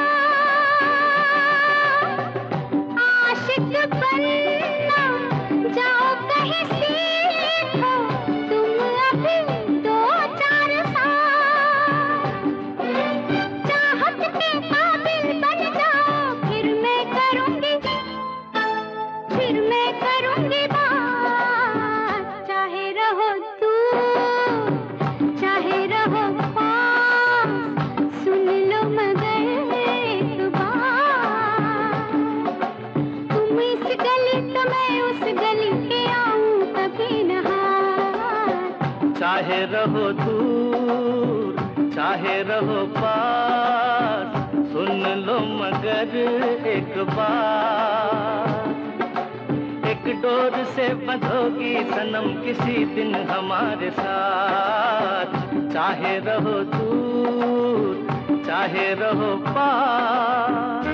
चाल। आशिक बनना जाओ कहीं सीखो, तुम अभी 2-4 साल। चाहत के काबिल बन जाओ, फिर मैं करूंगी बात। चाहे रहो दूर चाहे रहो पास, सुन लो मगर एक बार, तुम इस गली तो मैं उस गली के आऊं कभी न हार। चाहे रहो दूर चाहे रहो पास, सुन लो मगर एक बार, एक डोर से बंधोगी सनम किसी दिन हमारे साथ। चाहे रहो दूर चाहे रहो पास।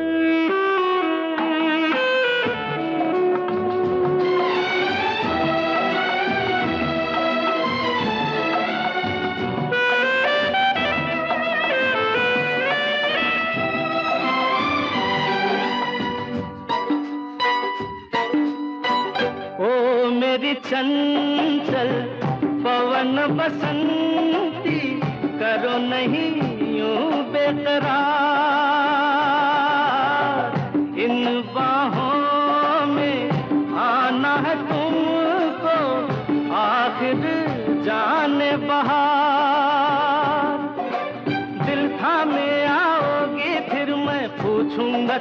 ओ मेरी चंचल पवन बसंती, करो नहीं यूं बेकरार, इन बाहों में आना है तुमको आखिर जाने बहार। दिल थामे आओगी फिर मैं पूछूंगा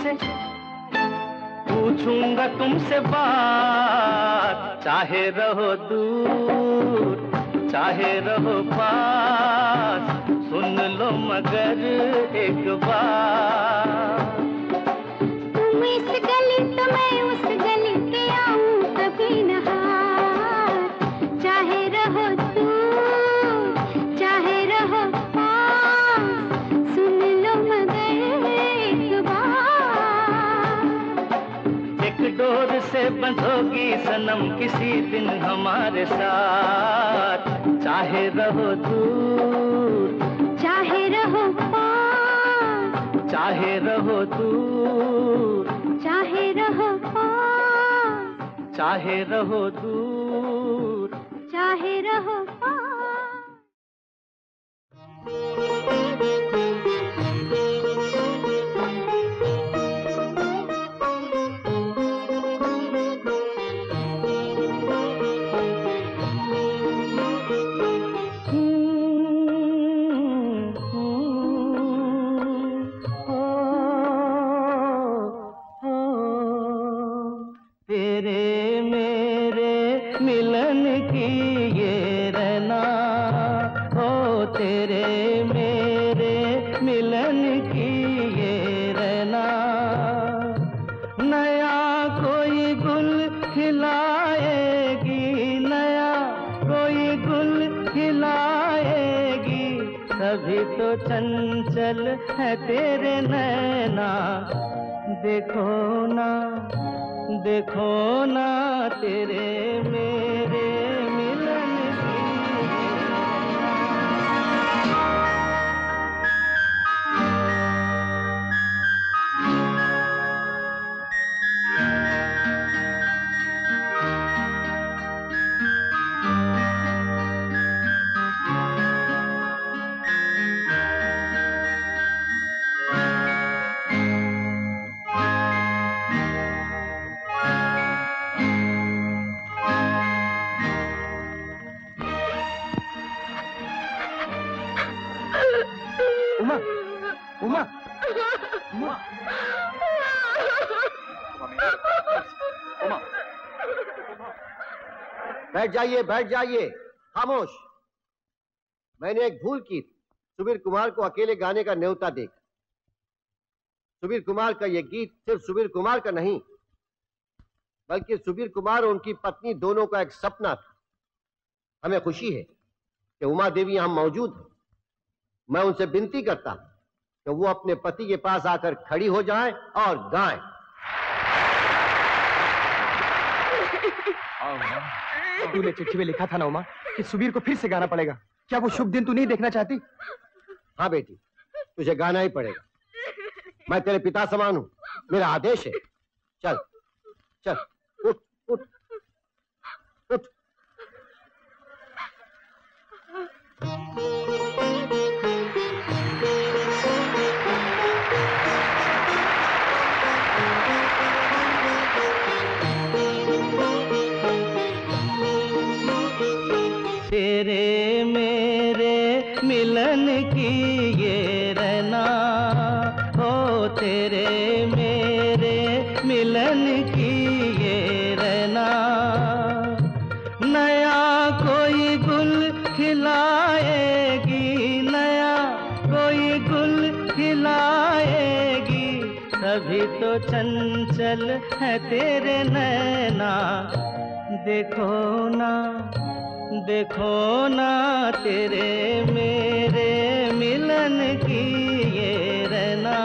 तुमसे बात। चाहे रहो दूर चाहे रहो पास, सुन लो मगर एक बार, तुम इस गली तो मैं उस गली के आऊं कभी न हार। चाहे रहो दूर चाहे रहो पास, सुन लो मगर एक बार, एक डोर से बंधोगी सनम किसी दिन हमारे साथ। चाहे रहो दूर चाहे रहो पास, चाहे रहो दूर चाहे रहो पास, चाहे रहो दूर। चाहे रहो तो चंचल है तेरे नैना, देखो ना तेरे मेरे मिलन की। बैठ जाइए, खामोश। मैंने एक भूल की, सुबीर कुमार को अकेले गाने का न्योता देकर। सुबीर कुमार का यह गीत सिर्फ सुबीर कुमार का नहीं, बल्कि सुबीर कुमार और उनकी पत्नी दोनों का एक सपना था। हमें खुशी है कि उमा देवी यहां मौजूद है। मैं उनसे विनती करता हूं कि वो अपने पति के पास आकर खड़ी हो जाएं और गाएं। तूने चिट्ठी में लिखा था ना उमा कि सुबीर को फिर से गाना पड़ेगा। क्या वो शुभ दिन तू नहीं देखना चाहती? हाँ बेटी, तुझे गाना ही पड़ेगा। मैं तेरे पिता समान हूं, मेरा आदेश है। चल चल, उठ उठ उठ। तेरे मेरे मिलन की ये रहना, हो तेरे मेरे मिलन की ये रहना। नया कोई गुल खिलाएगी, नया कोई गुल खिलाएगी, तभी तो चंचल है तेरे नैना। देखो ना तेरे मेरे मिलन की ये रहना।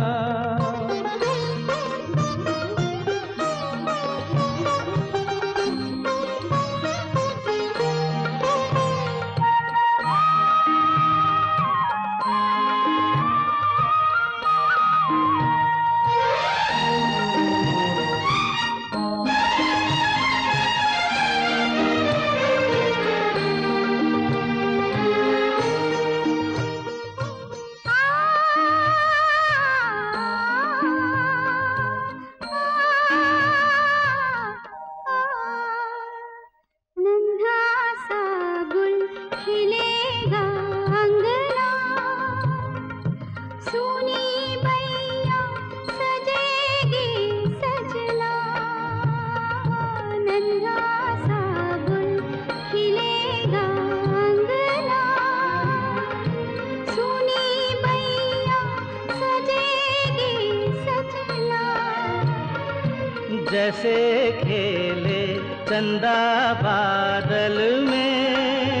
जैसे खेले चंदा बादल में,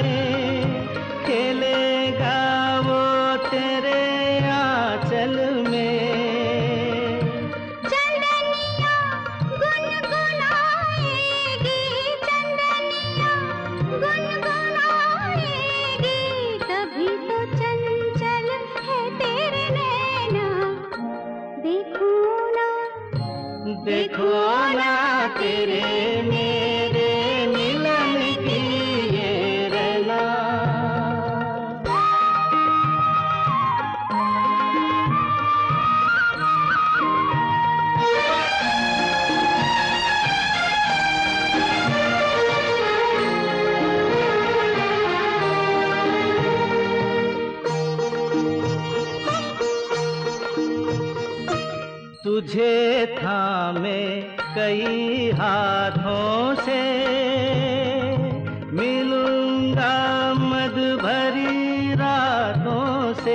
खेलेगा वो तेरे आंचल में। चंदनिया गुनगुनाएगी, चंदनिया गुनगुनाएगी, तभी तो चंचल है तेरे नैना। देखो ना तेरे मेरे मिलन की ये तुझे थामे कई हाथों से, मिलूंगा मद भरी रातों से।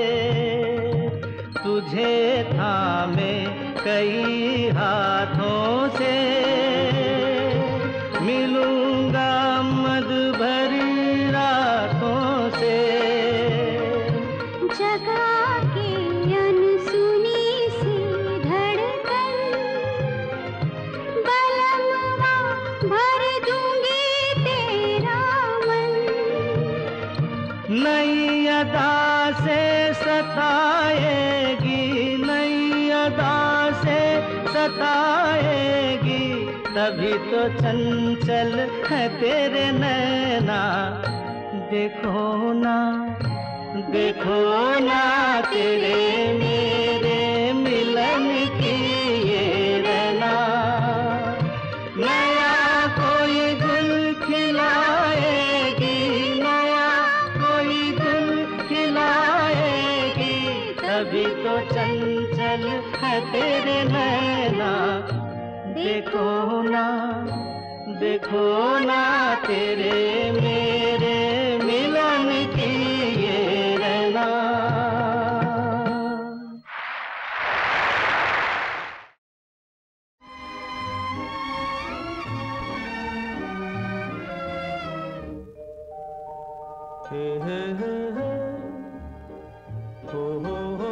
तुझे थामे कई हाथों से, मिलूंगा मद भरी रातों से। जगा के अनसुनी सी धड़कन, बलमवा भर दूंगी तेरा मन। नई अदा से सताएगी, नई अदा से सताएगी, तभी तो चंचल है तेरे नैना। देखो ना, देखो ना तेरे मेरे मिलन की ये रना। नया कोई गुल खिलाएगी, नया कोई गुल खिलाएगी, तभी तो चंचल है तेरे नैना। देखो ना, देखो ना तेरे मेरे मिलन की ये रना। हे हे हे हे, हो हो हो।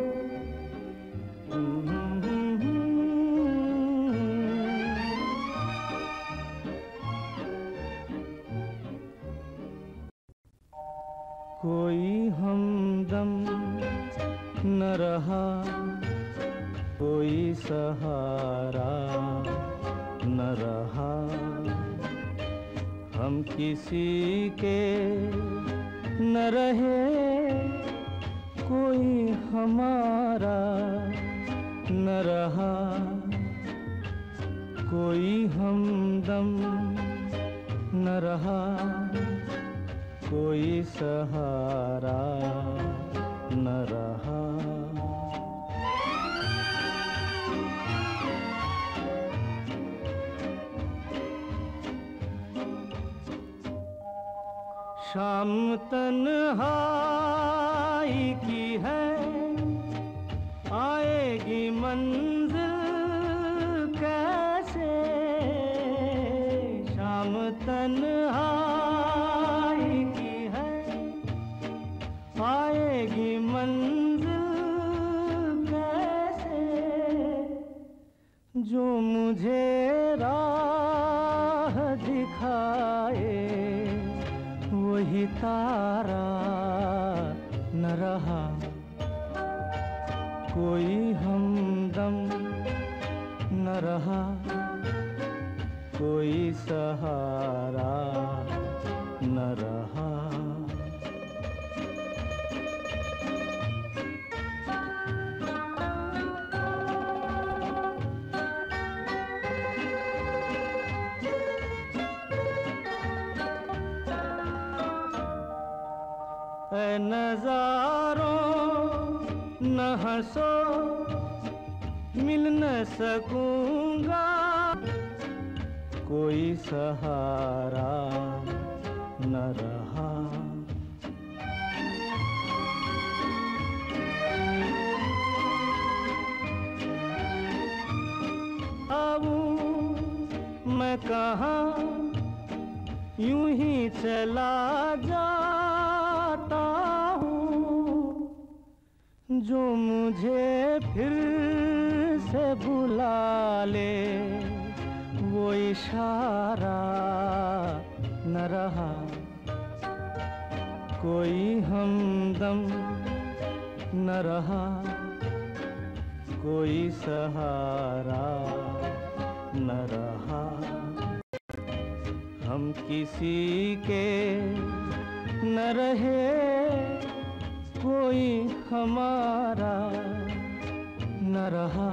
कोई हमदम न रहा, कोई सहारा न रहा, हम किसी के न रहे, कोई हमारा न रहा। कोई हमदम न रहा, कोई सहारा न रहा। शाम तन्हाई की है, आएगी मंजिल कैसे। शाम तन्हाई की है, आएगी मंजिल कैसे। जो मुझे राह दिखाए, वही तारा न रहा। कोई हमदम न रहा, कोई सहारा न रहा। ऐ नज़ारों न हंसो, मिल न सकूंगा, कोई सहारा न रहा। आऊं मैं कहाँ, यूं ही चला जाता हूँ। जो मुझे फिर से बुला ले, वो इशारा न रहा। कोई हमदम न रहा, कोई सहारा न रहा। हम किसी के न रहे, कोई हमारा न रहा।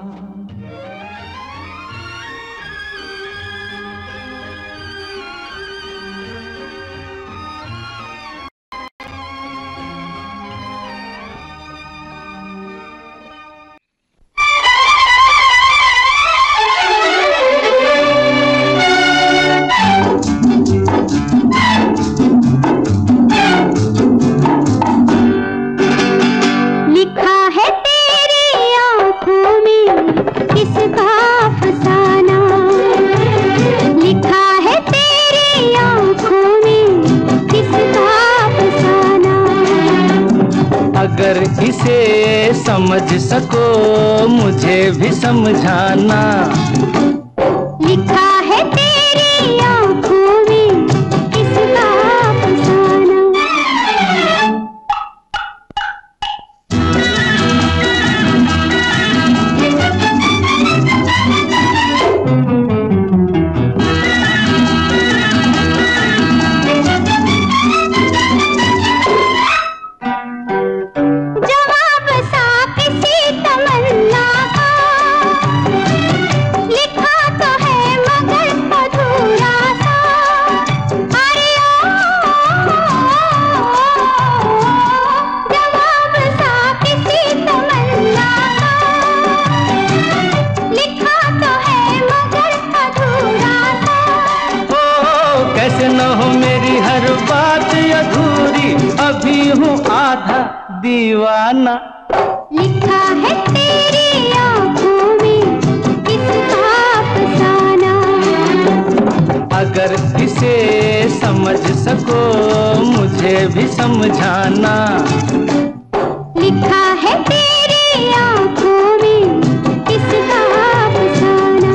समझ सको मुझे भी समझाना। लिखा है तेरी आंखों में किसका अफसाना। जवाब सा किसी तमन्ना का लिखा तो है मगर अधूरा सा। अरे जवाब सा किसी तमन्ना का लिखा तो है मगर अधूरा सा। ओ कैसे न हो मेरी हर बात अधूरी, अभी हूँ आधा दीवाना। लिखा है तेरी आंखों में किसका अफसाना। अगर इसे समझ सको मुझे भी समझाना। लिखा है तेरी आंखों में किसका अफसाना।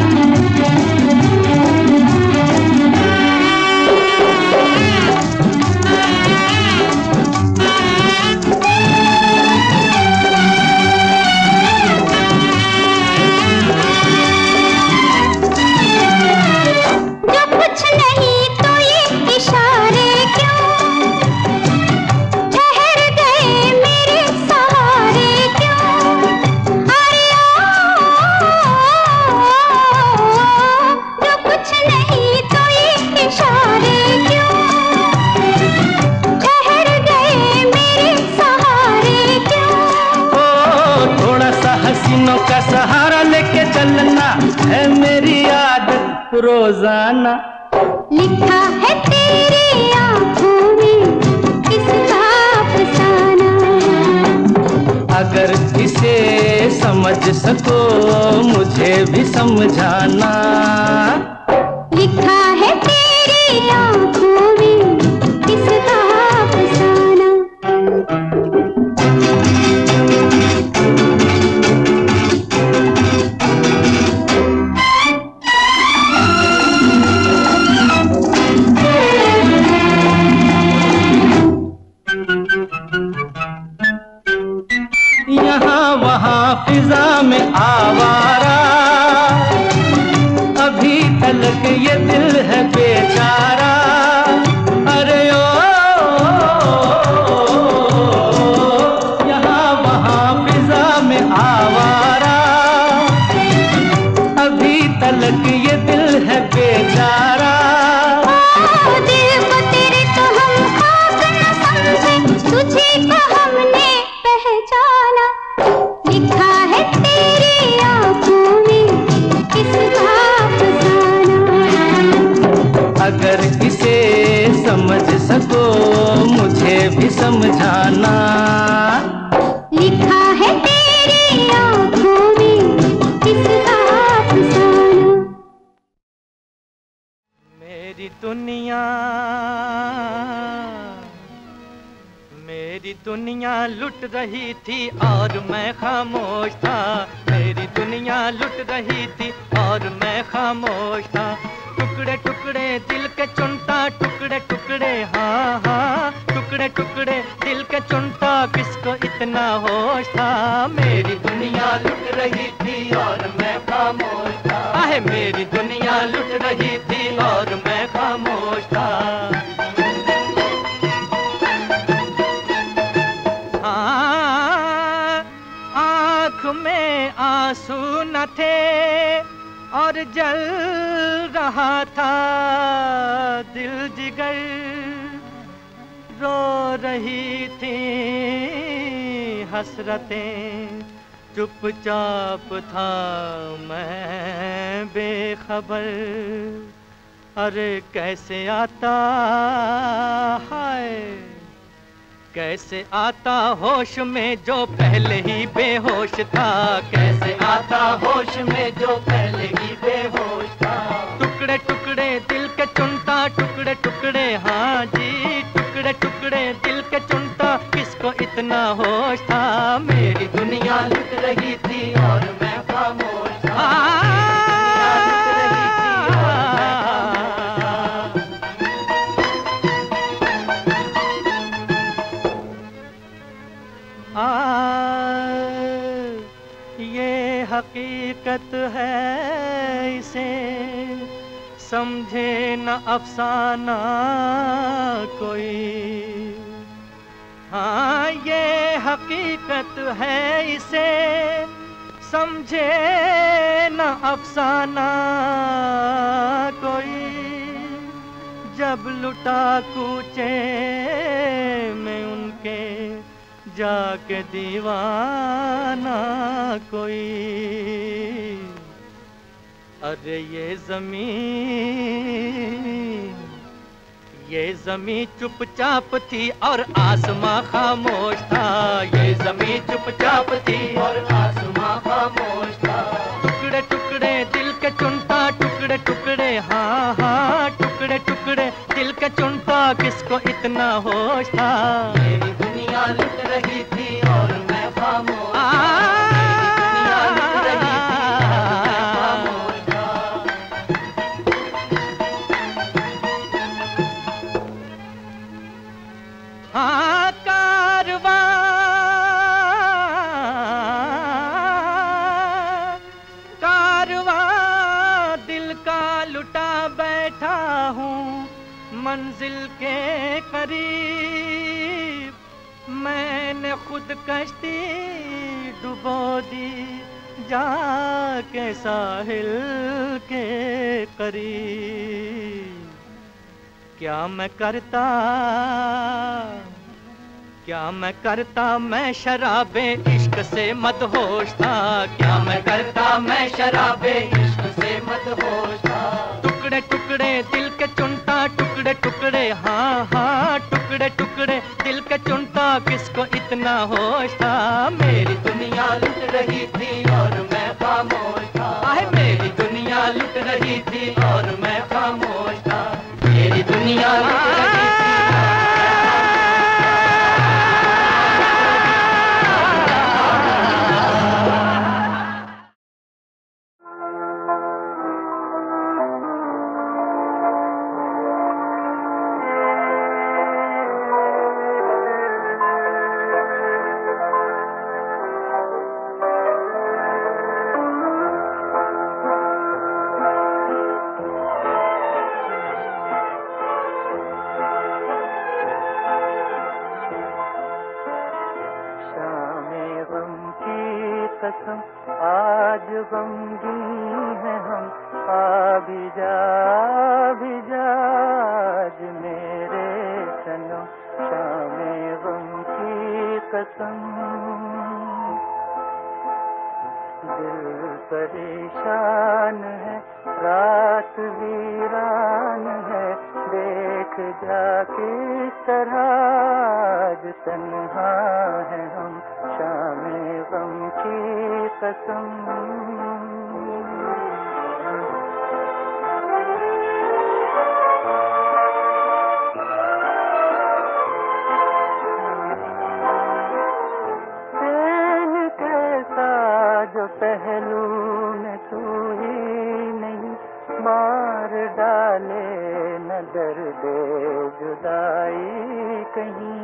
जो कुछ नहीं तो ये इशारे क्यों, ठहर गए मेरे सहारे क्यों। अरे जो कुछ नहीं तो ये इशारे क्यों, ठहर गए मेरे सहारे क्यों। ओ थोड़ा सा हसीनों का सहारा लेके चलना है मेरी आदत रोजाना। लिखा है तेरी आंखों में किसका अफसाना। अगर इसे समझ सको मुझे भी समझाना। लिखा है तेरी आंखों में किसका अफसाना। यहाँ वहाँ फिजा में आवारा, अभी तलक ये दिल है बेचारा। अरे ओ यहाँ वहाँ फिजा में आवारा, अभी तलक ये दिल है बेचारा। दिल को तेरे तो हम खाक न समझे, तुझे को हमने पहचाना। लिखा है तेरी आंखों में किसका अफसाना। अगर इसे समझ सको मुझे भी समझाना। लिखा है तेरी आंखों में किसका अफसाना। मेरी दुनिया लुट रही थी और मैं खामोश था। मेरी दुनिया लुट रही थी और मैं खामोश था। टुकड़े टुकड़े दिल के चुनता, टुकड़े टुकड़े हाँ हाँ, टुकड़े टुकड़े दिल के चुनता, किसको इतना होश था। मेरी दुनिया लुट रही थी और मैं खामोश था। आहे मेरी दुनिया लुट रही थी और मैं खामोश था। आँख में आंसू न थे और जल रहा था दिल जिगर, रो रही थी हसरतें, चुपचाप था मैं बेखबर। अरे कैसे आता हाय, कैसे आता होश में जो पहले ही बेहोश था। कैसे आता होश में जो पहले ही बेहोश था। टुकड़े टुकड़े दिल के चुनता, टुकड़े टुकड़े हाँ जी, टुकड़े टुकड़े दिल के चुनता, किसको इतना होश था। मेरी दुनिया लुट रही थी और मैं खामोश था। ये हकीकत है इसे समझे न अफसाना कोई। हाँ ये हकीकत है इसे समझे न अफसाना कोई। जब लुटा कूचे में उनके जाके दीवाना कोई। अरे ये जमीन चुपचाप थी और आसमां खामोश था। ये जमीन चुपचाप थी और आसमां खामोश था। टुकड़े टुकड़े दिल के चुनता टुकड़े टुकड़े हाँ हाँ टुकड़े टुकड़े दिल के चुनता किसको इतना होश था। मेरी दुनिया लुट रही थी और मैं खामोश था। हाँ कारवां दिल का लुटा बैठा हूँ मंजिल के करीब। मैंने खुद कश्ती डुबो दी जाके साहिल के करीब। क्या मैं करता मैं शराबे इश्क से मदहोश था। क्या मैं करता मैं शराबे इश्क से मदहोश था। टुकड़े टुकड़े दिल के चुनता टुकड़े टुकड़े हाँ हाँ टुकड़े टुकड़े दिल के चुनता किसको इतना होश था। मेरी दुनिया लुट रही थी और मैं खामोश था। मेरी दुनिया लुट रही थी और मैं खामोश था। मेरी दुनिया लुट रही थी। आज गमगीन है हम भी जा आज मेरे सनम शामे गम की कसम। दिल परेशान है रात वीरान है देख जा किस तरह आज तन्हा है हम शामे गम की कसम। तेल कैसा जो पहलू में तू ही नहीं मार डाले न दर्द जुदाई कहीं।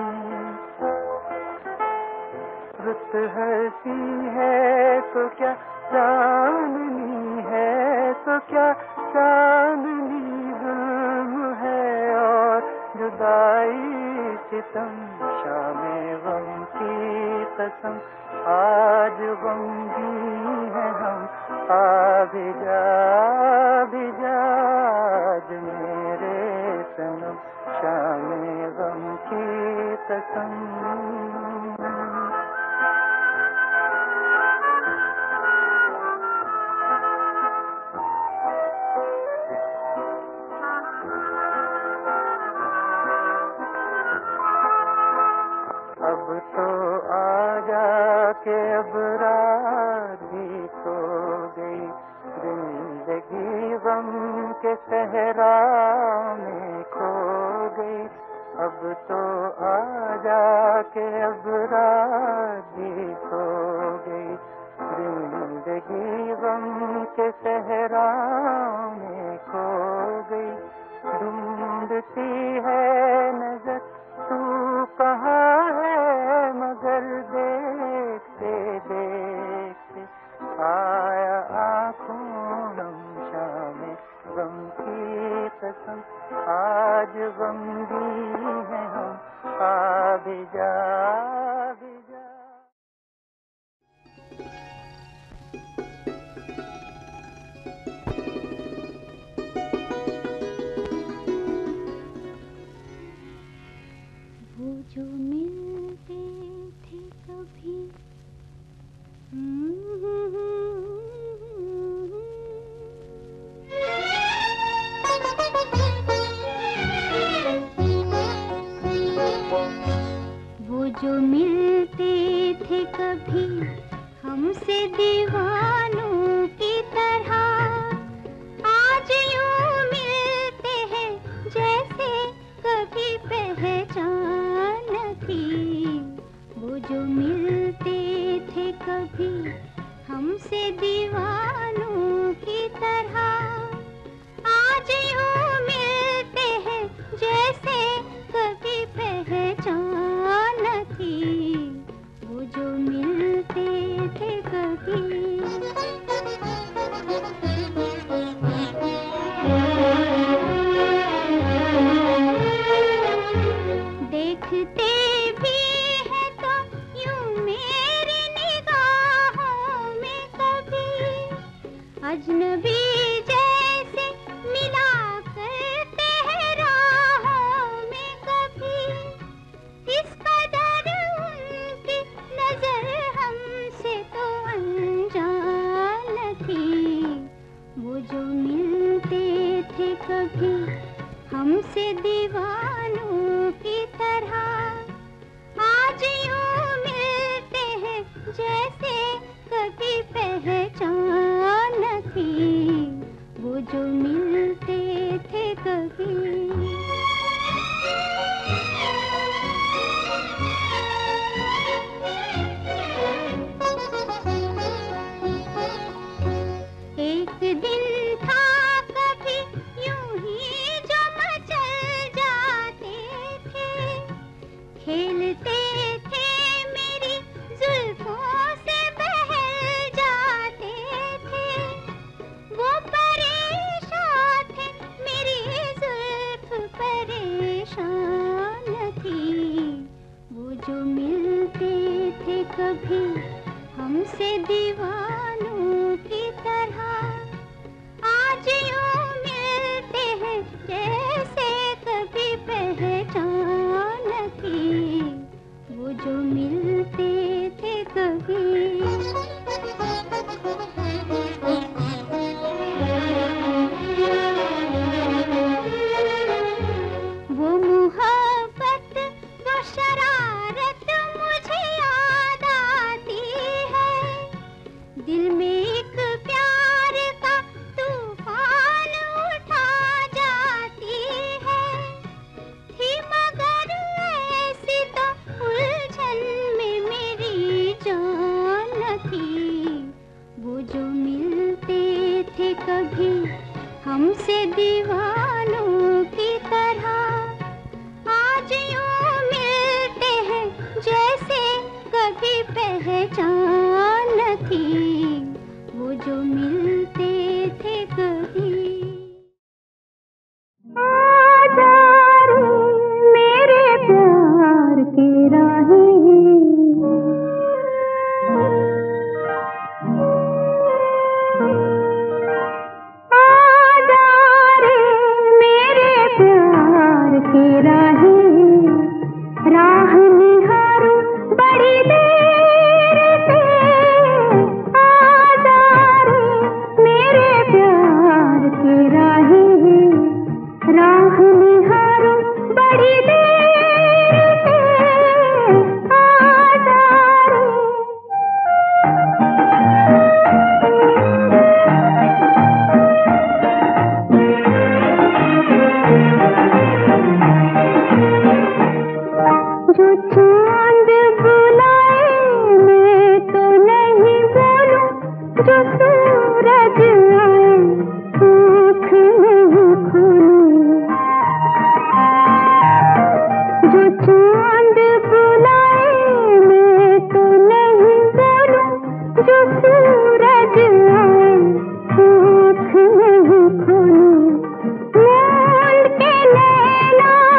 रुत हंसी है तो क्या चांदनी है तो क्या चांदनी जुल्म है और जुदाई सितम शामे गम की कसम। आज गमगीन है हम भी जा आज मेरे सनम शामे गम की कसम। अब तो आजा के अब रात भी सो गई जिंदगी गम के सहरा में खो गई। अब तो आजा के अब रात भी सो बंदी हैं हम, आ भी जा भी जा। वो जो मिलते थे कभी वो जो मिलते थे कभी हमसे दीवानों की तरह, आज यूं मिलते हैं जैसे कभी पहचान थी। वो जो मिलते थे कभी हमसे दीवानों की तरह, आज यूं मिलते हैं जैसे कभी पहचान थी। वो जो मिलते थे कभी। देखते भी है तो यूं मेरी निगाहों में कभी अजनबी जैसे मिला करते हैं राहों में कभी। इस कदर उनकी नजर हमसे तो अनजान थी। वो जो मिलते थे कभी हमसे दीवानों की तरह, आज यूं मिलते हैं जैसे कभी पहचान थी। वो जो मिलते थे कभी। एक दिन था कभी यूं ही जो मचल जाते थे, खेलते थे मेरी जुल्फों से बहल जाते थे। वो परेशान थे मेरी जुल्फ परेशान थी। वो जो मिलते थे कभी हमसे दीवानों की तरह, आज यूं मिलते हैं जैसे कभी पहचान थी। वो जो मिलते थे कभी। वो मोहब्बत वो शरारत मुझे याद आती है। दिल में एक प्यार का तूफान उठा जाती है। थी मगर ऐसी तो उलझन में मेरी जान थी। वो जो मिलते थे कभी हमसे दीवानों की तरह, आज यूं मिलते हैं जैसे कभी पहचान थी। वो जो मिलते थे कभी। आजा रे मेरे प्यार के राही, आजा रे मेरे प्यार के राही। राह निहारूं बड़ी देर से, आजा रे मेरे प्यार के राही। राह निहारूं बड़ी देर से, आजा रे। जो चांद बुलाए मैं तो नहीं बोलूं, जो सूरज आए आँख नहीं खोलूं। जो चांद बुलाए मैं तो नहीं बोलूं, जो सूरज आए आँख नहीं खोलूं। मोल के नैना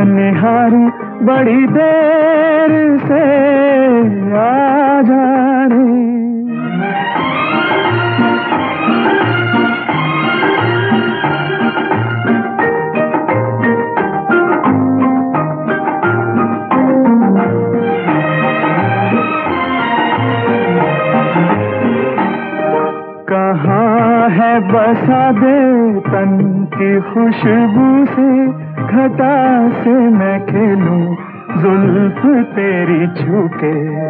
निहारी बड़ी देर से, आजा रे। कहाँ है बसा दे तन की खुशबू से, घटा से मैं खेलूं जुल्फ तेरी छूके।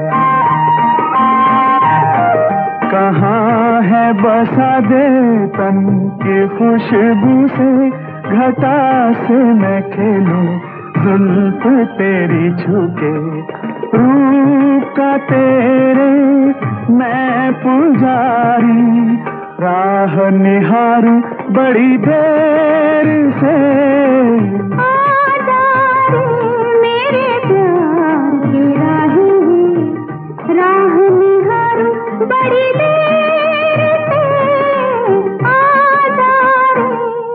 कहाँ है बसा दे तन की खुशबू से, घटा से मैं खेलूं जुल्फ तेरी छूके। रूप का तेरे मैं पुजारी, राह निहारूं बड़ी देर से, आजा रे मेरे प्यार की राही, राह निहारूं बड़ी देर से, आजा रे।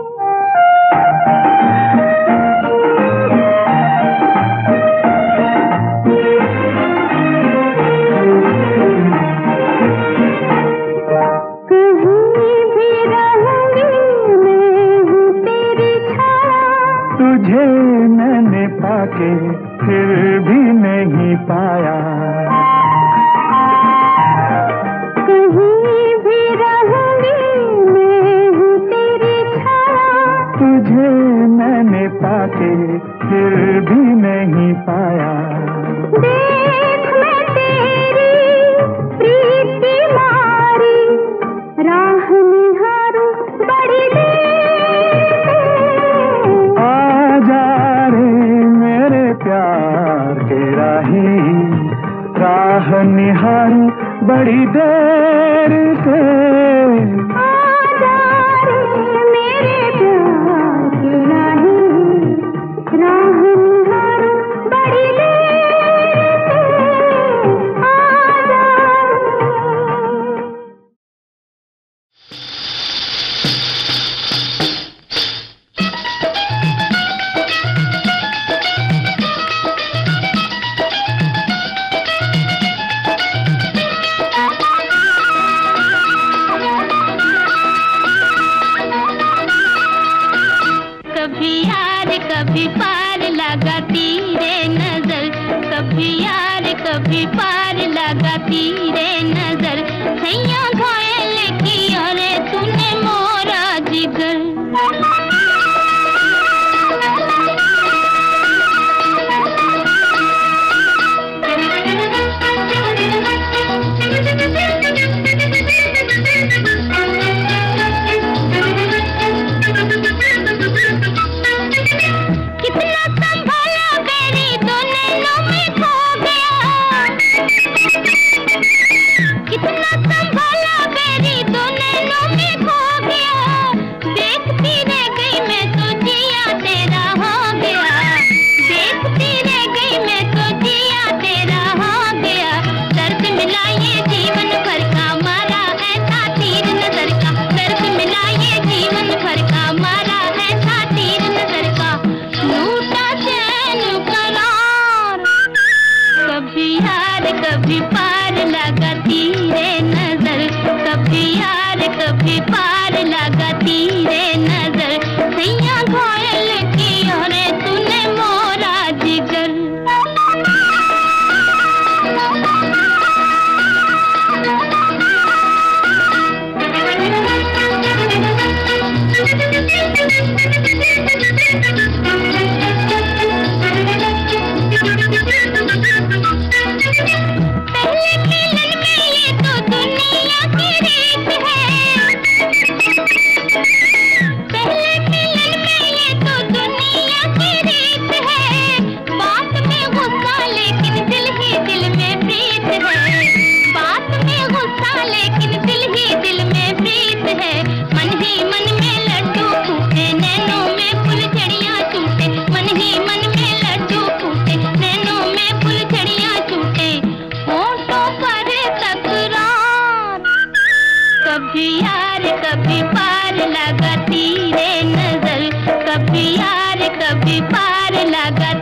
तुझे मैंने पाके फिर भी नहीं पाया, कहीं भी रहूंगी मैं हूँ तेरी छाया। तुझे मैंने पाके फिर भी नहीं पाया। देख मैं तेरी प्रीति मारी, राह निहारूं बड़ी देर से, आजा रे मेरे प्यार के राही, राह निहारूं बड़ी देर से, आजा रे मेरे प्यार की राही, राह निहारूं बड़ी देर से, आजा रे। कभी यार कभी पार लगाती रे नजर, कभी यार कभी पार लगाती रे नजर। सैया घायल किया रे तूने मोरा जिगर। कितना संभाला मेरी दो नैनों में खो गया, कितना संभाला मेरी दो नैनों में खो गया। देखती रह गई मैं तो जिया तेरा हो गया, देखती रह गई मैं तो जिया तेरा हो गया। दर्द मिला ये जीवन भर का मारा ऐसा तीर नजर का, दर्द मिला ये जीवन भर का मारा ऐसा तीर नजर का। लूटा चैन करार, कभी यार कभी पार लगाती रे नजर, कभी यार कभी पार लगाती रे नजर। सैया घायल किया रे तूने मोरा जिगर। पहले मिलन में ये तो दुनिया की रीत है, पहले मिलन में ये तो दुनिया की रीत है। बात में गुस्सा लेकिन दिल ही दिल में प्रीत है, बात में गुस्सा लेकिन दिल ही दिल में प्रीत है। मन ही मन में लड्डू फूटे नैनों में फुलझड़ियाँ छूटे, मन ही मन में लड्डू फूटे नैनों में फुलझड़ियाँ छूटे। होठों पर तकरार, कभी यार कभी पार लगाती रे नजर, कभी यार कभी पार लगाती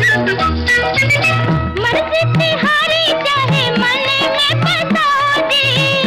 मर्जी तिहारी चाहे मन में बसाओगी,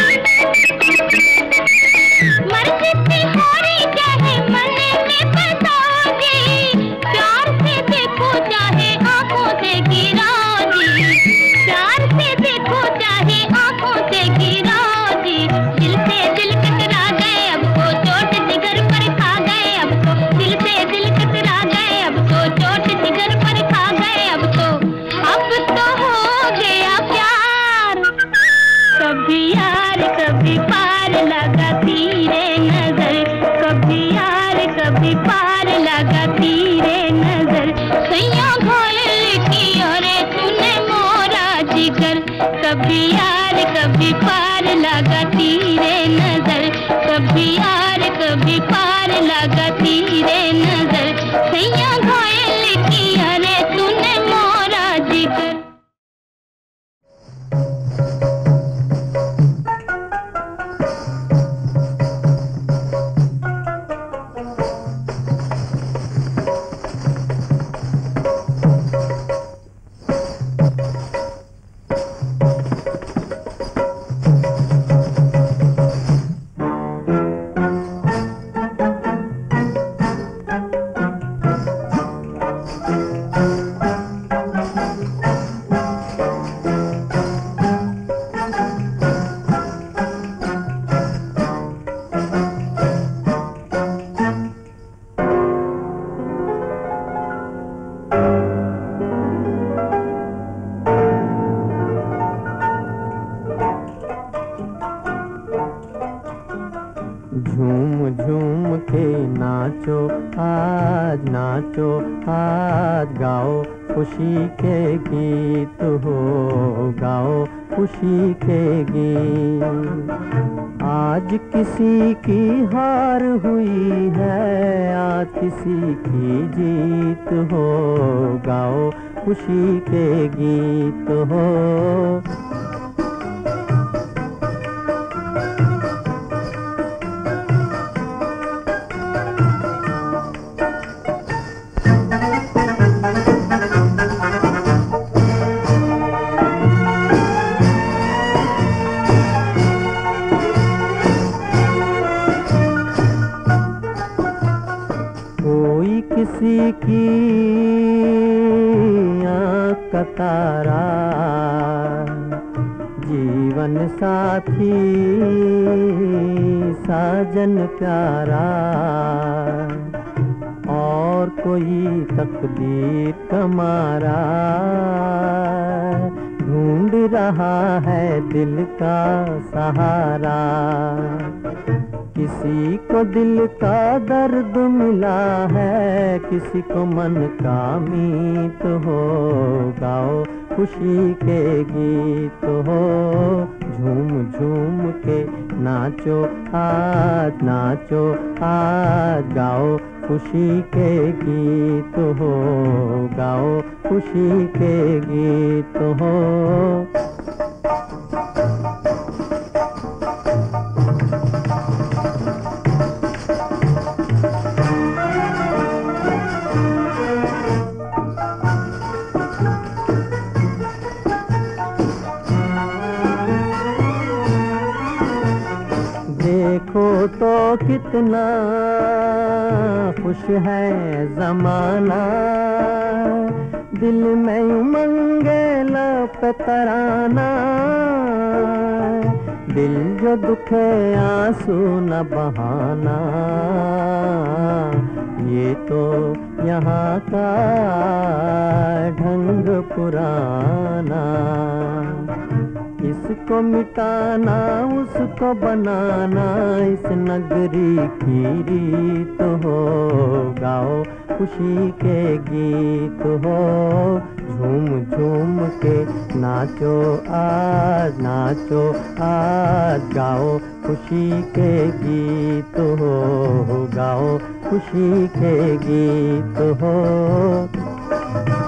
मर्जी तिहारी चाहे मन में बसाओगी, प्यार से देखो चाहे आंखों से गिराओगी, प्यार से देखो चाहे आंखों से गिराओगी। दिल से दिल टकरा गए अब तो चोट जिगर पर खा गए, अब तो दिल से दिल टकरा गए अब तो चोट जिगर पर खा गए, अब तो हो गया प्यार। कभी यार कभी पार लगाती रे नजर, कभी यार कभी पार लगाती रे नजर। सैया घोयल की अरे तूने मोरा जिगर, कभी यार कभी पार लगाती रे नजर, कभी यार कभी पार लगाती रे नजर। सैया घोयल की अरे तूने मोरा जिगर। झूम झूम के नाचो आज गाओ खुशी के गीत हो, गाओ खुशी के गीत। आज किसी की हार हुई है, आज किसी की जीत हो, गाओ खुशी के गीत हो। किसी की आँख का तारा, जीवन साथी साजन प्यारा, और कोई तकदीर कमारा ढूंढ रहा है दिल का सहारा। किसी को दिल का दर्द मिला है, किसी को मन का मीत हो, गाओ खुशी के गीत हो। झूम झूम के नाचो आज गाओ खुशी के गीत हो, गाओ खुशी के गीत हो। देखो तो कितना खुश है ज़माना, दिल में उमंगे लब तराना। दिल जो दुखे आंसू न बहाना, ये तो यहाँ का ढंग पुराना। इसको मिटाना उसको बनाना, इस नगरी की रीत हो, गाओ खुशी के गीत हो। झूम झूम के नाचो आज गाओ खुशी के गीत हो, गाओ खुशी के गीत हो।